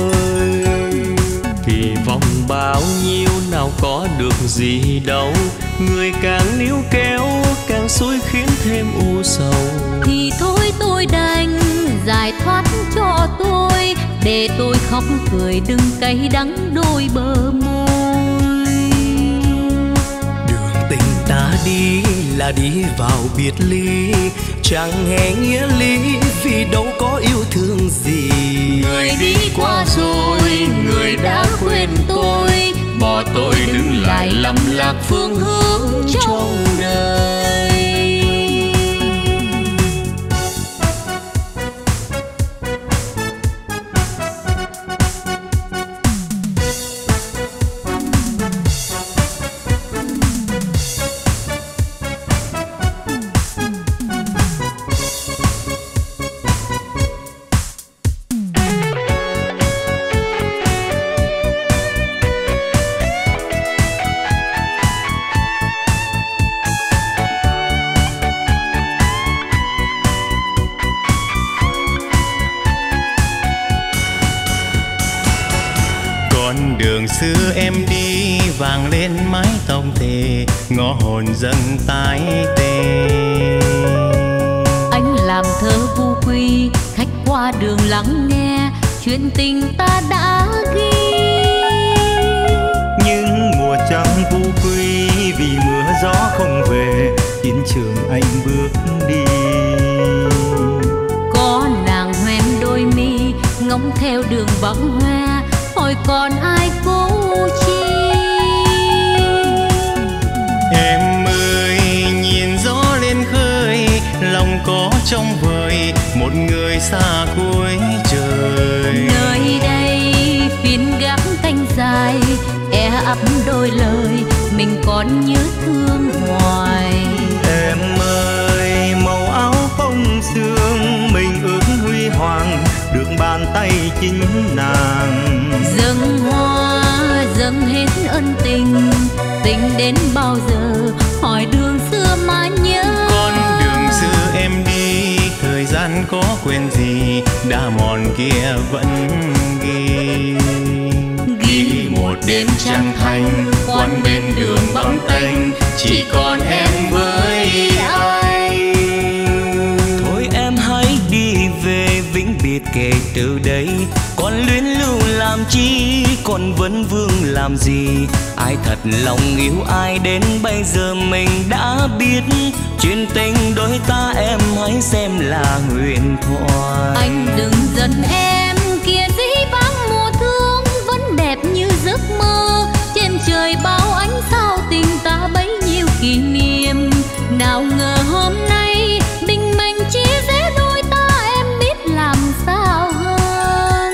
đời. Kỳ vọng bao nhiêu nào có được gì đâu. người càng níu kéo càng xối khiến thêm u sầu. Thì thôi tôi đành giải thoát cho tôi, để tôi khóc cười đừng cay đắng đôi bờ môi. Đường tình ta đi là đi vào biệt ly, chẳng hề nghĩa lý vì đâu có yêu thương gì. Người đi qua rồi, người đã quên tôi, bỏ tôi đứng lại lầm lạc phương hướng trong đời. Đường xưa em đi vàng lên mái tóc tề, ngõ hồn dâng tái tê. Anh làm thơ vu quy, khách qua đường lắng nghe chuyện tình ta đã ghi. Nhưng mùa trăng vu quy vì mưa gió không về, chiến trường anh bước đi. Có nàng hoen đôi mi ngóng theo đường vắng hoe, hỏi còn ai cố chi. Em ơi nhìn gió lên khơi, lòng có trong vời một người xa cuối trời. Nơi đây phiên gác canh dài, e ấp đôi lời mình còn nhớ thương hoài. Em ơi màu áo phong sương, mình ước huy hoàng được bàn tay chính nàng. Dâng hoa dâng hết ân tình, tình đến bao giờ hỏi đường xưa mà nhớ. Con đường xưa em đi, thời gian có quên gì, đã mòn kia vẫn ghi. Ghi một đêm trăng thanh, quán bên đường vắng tênh, chỉ còn em với anh. Thôi em hãy đi về vĩnh biệt kể từ đây, còn luyến lưu làm chi, còn vấn vương làm gì. Ai thật lòng yêu ai đến bây giờ mình đã biết, chuyện tình đôi ta em hãy xem là huyền thoại. Anh đừng giận em, kia dĩ vãng mùa thương vẫn đẹp như giấc mơ. Trên trời bao ánh sao tình ta bấy nhiêu kỷ niệm, nào ngờ hôm nay định mệnh chia rẽ đôi ta, em biết làm sao hơn.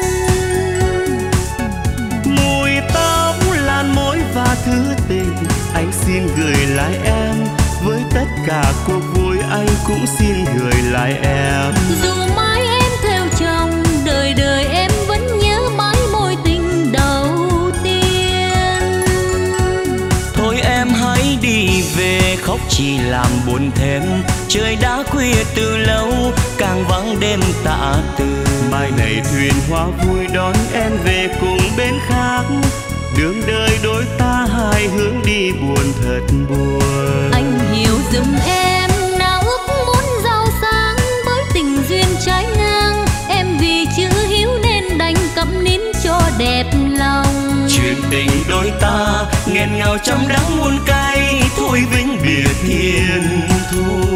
Mùi tóc lan môi và thứ tình, anh xin gửi lại em. Với tất cả cuộc vui anh cũng xin gửi lại em. Dù mãi em theo chồng, đời đời em vẫn nhớ mãi mối tình đầu tiên. Thôi em hãy đi về, khóc chỉ làm buồn thêm. Trời đã khuya từ lâu, càng vắng đêm tạ từ. Mai này thuyền hoa vui đón em về cùng bên khác, đường đời đôi ta hai hướng đi buồn thật buồn. Anh hiểu giùm em, nào ước muốn giàu sang với tình duyên trái ngang. Em vì chữ hiếu nên đành câm nín cho đẹp lòng. Chuyện tình đôi ta nghẹn ngào trăm đắng muôn cay, thôi vĩnh biệt thiên thu.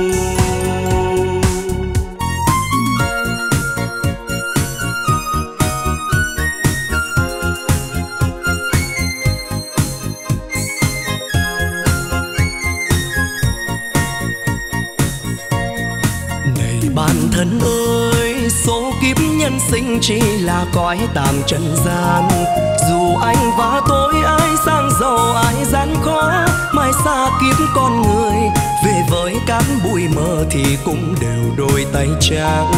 Bản thân ơi, số kiếp nhân sinh chỉ là cõi tạm trần gian. Dù anh và tôi ai sang giàu ai gian khó, mai xa kiếp con người về với cát bụi mờ thì cũng đều đôi tay trắng.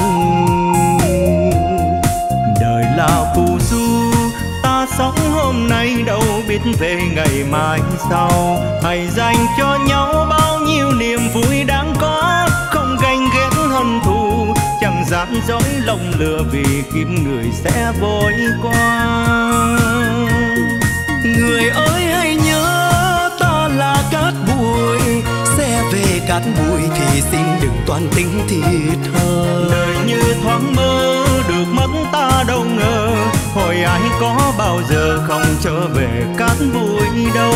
Đời là phù du, ta sống hôm nay đâu biết về ngày mai sau. Hãy dành cho nhau bao nhiêu niềm vui đáng có, không ganh ghét hận thù, chẳng gian dối lòng lừa vì kiếp người sẽ vội qua. Người ơi hãy nhớ ta là cát bụi, về cát bụi thì xin đừng toan tính thiệt hơn. Đời như thoáng mơ được mất ta đâu ngờ, hỏi ai có bao giờ không trở về cát bụi đâu.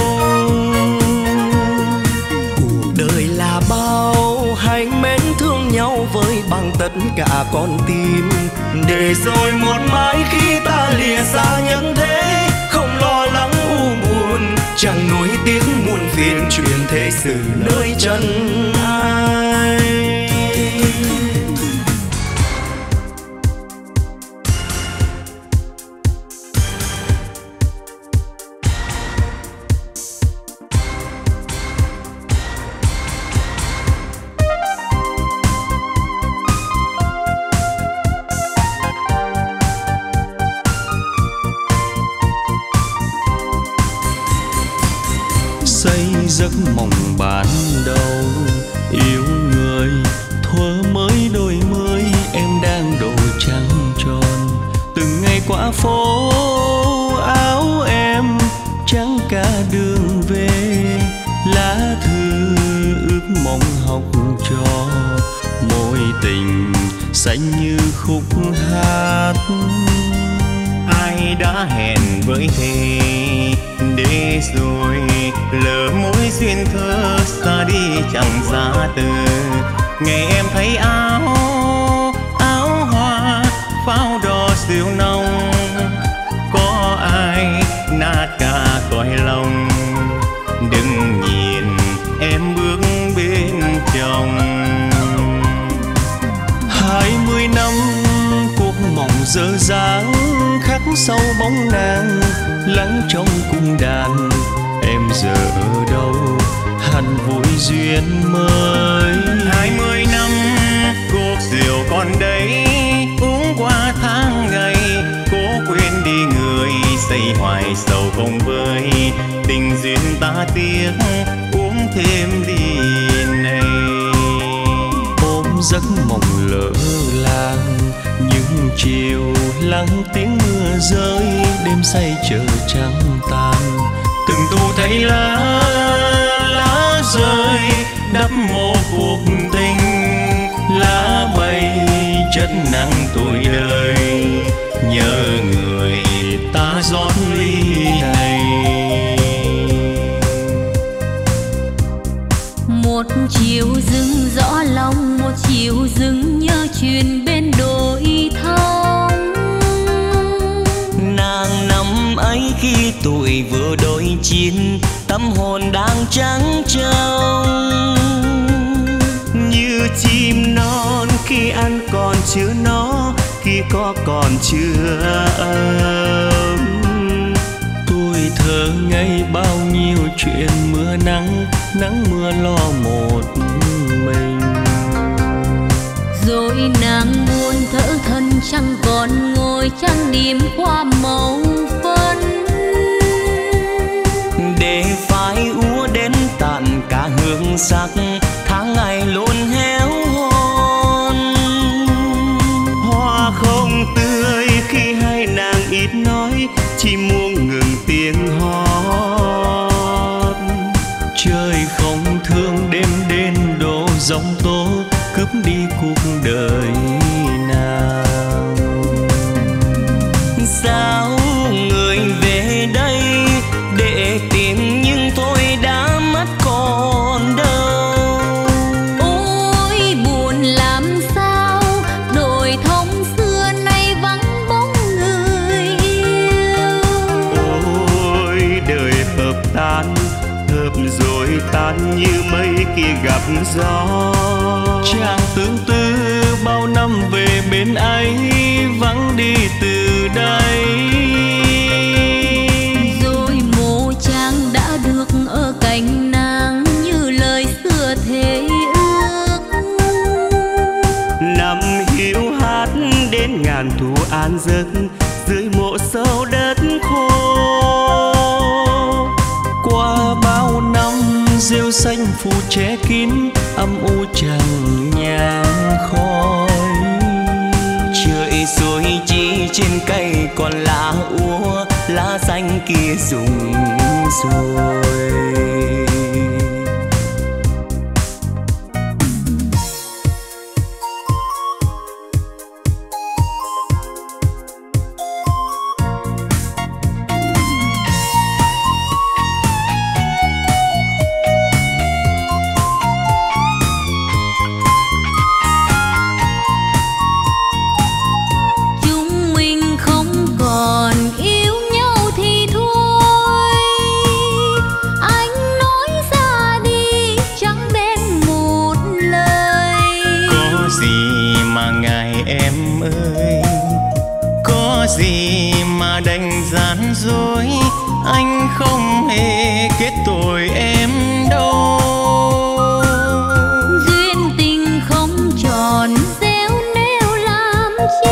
Cuộc đời là bao hạnh mến thương nhau với bằng tất cả con tim, để rồi một mãi khi ta lìa xa nhân thế, không lo lắng u buồn, chẳng nuối tiếc muôn phiền chuyện thế sự nơi chân ai. Giấc mộng ban đầu yêu người thuở mới đôi mới, em đang độ trăng tròn. Từng ngày qua phố áo em trắng cả đường về, lá thư ước mong học trò, mối tình xanh như khúc hát. Ai đã hẹn với thề để rồi lỡ mối duyên thơ xa đi chẳng ra từ. Ngày em thấy áo áo hoa pháo đỏ siêu nồng, có ai nát cả cõi lòng. Đừng nhìn em bước bên chồng. Hai mươi năm cuộc mộng dở dang khắc sâu bóng nàng, lắng trong cung đàn. Em giờ ở đâu hẳn vui duyên mới. Hai mươi năm cuộc rượu còn đây, uống qua tháng ngày, cố quên đi người xây hoài sầu không vơi. Tình duyên ta tiếc uống thêm đi này. Ôm giấc mộng lỡ làng những chiều lắng tiếng mưa rơi, đêm say chờ trắng tan. Từng tu thấy lá lá rơi đắp mộ cuộc tình, lá bay chất nắng tuổi đời, nhớ người ta rót ly này. Một chiều rừng rõ lòng, một chiều rừng nhớ chuyện bên đồi thông. Nàng năm ấy khi tuổi vừa đôi chín, tâm hồn đang trắng trông. Như chim non khi ăn còn chưa no, khi có còn chưa ấm. Tuổi thơ ngây bao nhiêu chuyện mưa nắng, nắng mưa lo một mình. Rồi nàng buồn thở thân chẳng còn ngồi trang điểm qua màu phân, để phai úa đến tàn cả hương sắc, tháng ngày luôn héo hon. Hoa không tươi khi hai nàng ít nói, chỉ muốn ngừng tiếng hót. Trời không thương đêm đến đổ giông tố, cướp đi cuộc đời nàng. Sao người về đây để tìm nhưng tôi đã mất còn đâu. ôi buồn làm sao đồi thông xưa nay vắng bóng người yêu. Ôi đời hợp tan, hợp rồi tan như mây kia gặp gió. Chàng tương tư bao năm về bên ấy, vắng đi từ đây. Rồi mộ chàng đã được ở cạnh nàng như lời xưa thề ước. Năm hiu hát đến ngàn thu an giấc, dưới mộ sâu đất khô. Qua bao năm rêu xanh phủ che kín, âm u chẳng nhang khói. Trời xuôi chi trên cây còn lá úa, lá xanh kia rụng rồi. ơi. Có gì mà đành gian dối, anh không hề kết tội em đâu. Duyên tình không tròn gieo nêu làm chi,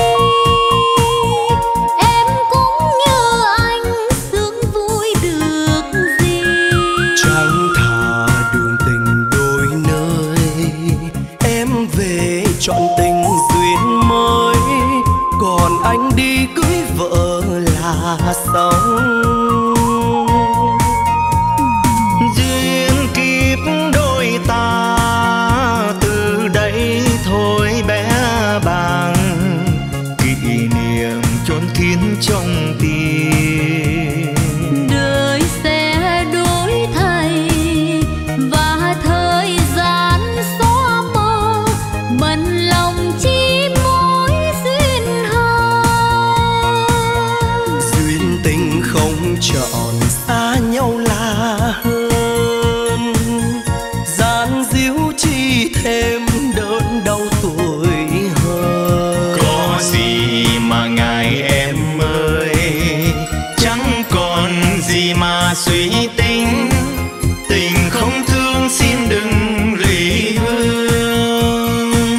em cũng như anh sướng vui được gì. Chẳng thà đường tình đôi nơi, em về chọn tình duyên mới, còn anh đi cưới vợ là sống. Duyên kiếp đôi ta từ đây thôi bé bàng, kỷ niệm chôn kín trong tim. Đời sẽ đổi thay và thời gian xóa mờ, bận lòng chỉ mối duyên hờ. Duyên tình không chọn xa nhau là hơn, gian díu chi thêm đớn đau tuổi hơn. Có gì mà ngại em ơi, chẳng còn gì mà suy tính. Tình không thương xin đừng lụy vương.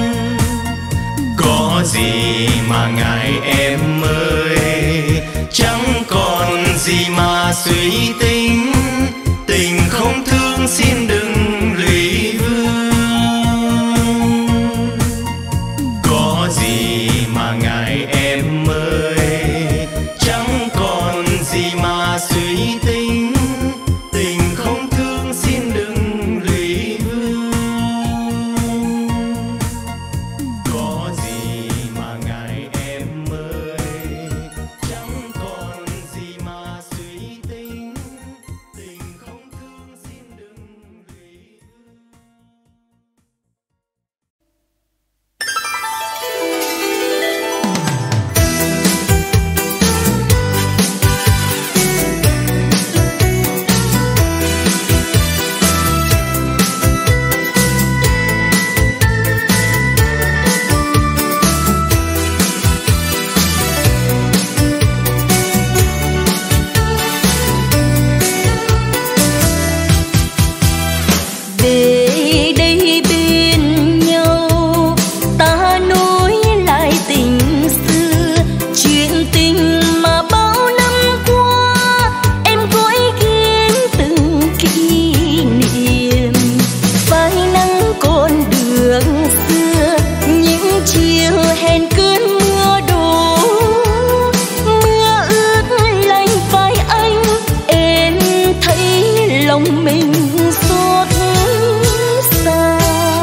Có gì mà ngại em ơi, chẳng còn gì mà suy tính. Tình không thương xin đừng lụy vương. Có gì mà ngại em ơi, chẳng còn gì mà suy tính. Tình không thương xin đừng lụy vương. Có gì mà ngại em ơi, chẳng còn gì mà suy tính. Tình không thương xin đừng lụy vương. Về đây bên nhau, ta nối lại tình xưa, chuyện tình mà bao năm qua em gói ghém từng kỷ niệm. Phai nắng con đường xưa, những chiều hẹn cơn mưa đổ, mưa ướt lạnh vai anh, em thấy lòng mình xót xa.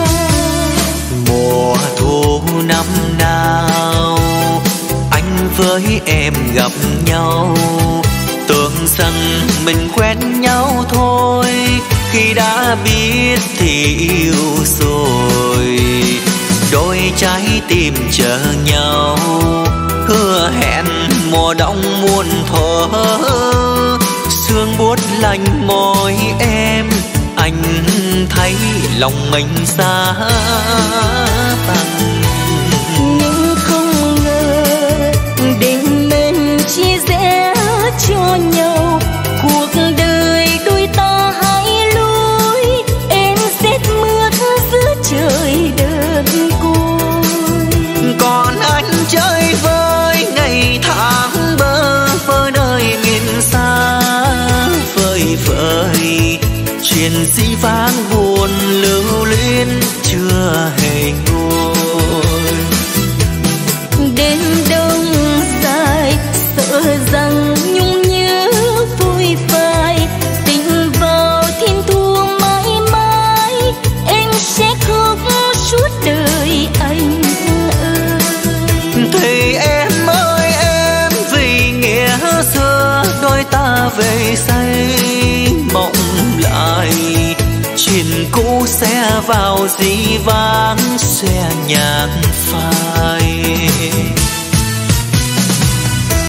Mùa thu năm nào anh với em gặp nhau, tưởng rằng mình quen nhau thôi, khi đã biết thì yêu rồi. Đôi trái tim chờ nhau, hứa hẹn mùa đông muôn thuở. Sương buốt lạnh môi em, anh thấy lòng mình xa vắng. Nhưng không ngờ định mình chia rẽ cho nhau, cuộc đời đôi ta hai lối, em rét mướt giữa trời đơn côi. Còn anh chơi với ngày tháng bơ vơ nơi miền xa vời vợi. Chuyện dĩ vãng buồn lưu luyến chưa hề nguôi. Đêm đông dài sợ rằng nhung nhớ vui phai, tình vào thiên thu mãi mãi, em sẽ khóc suốt đời anh ơi. Thì em ơi em, vì nghĩa xưa đôi ta về say mộng lại. Chuyện cũ sẽ vào dĩ vãng, sẽ nhạt phai.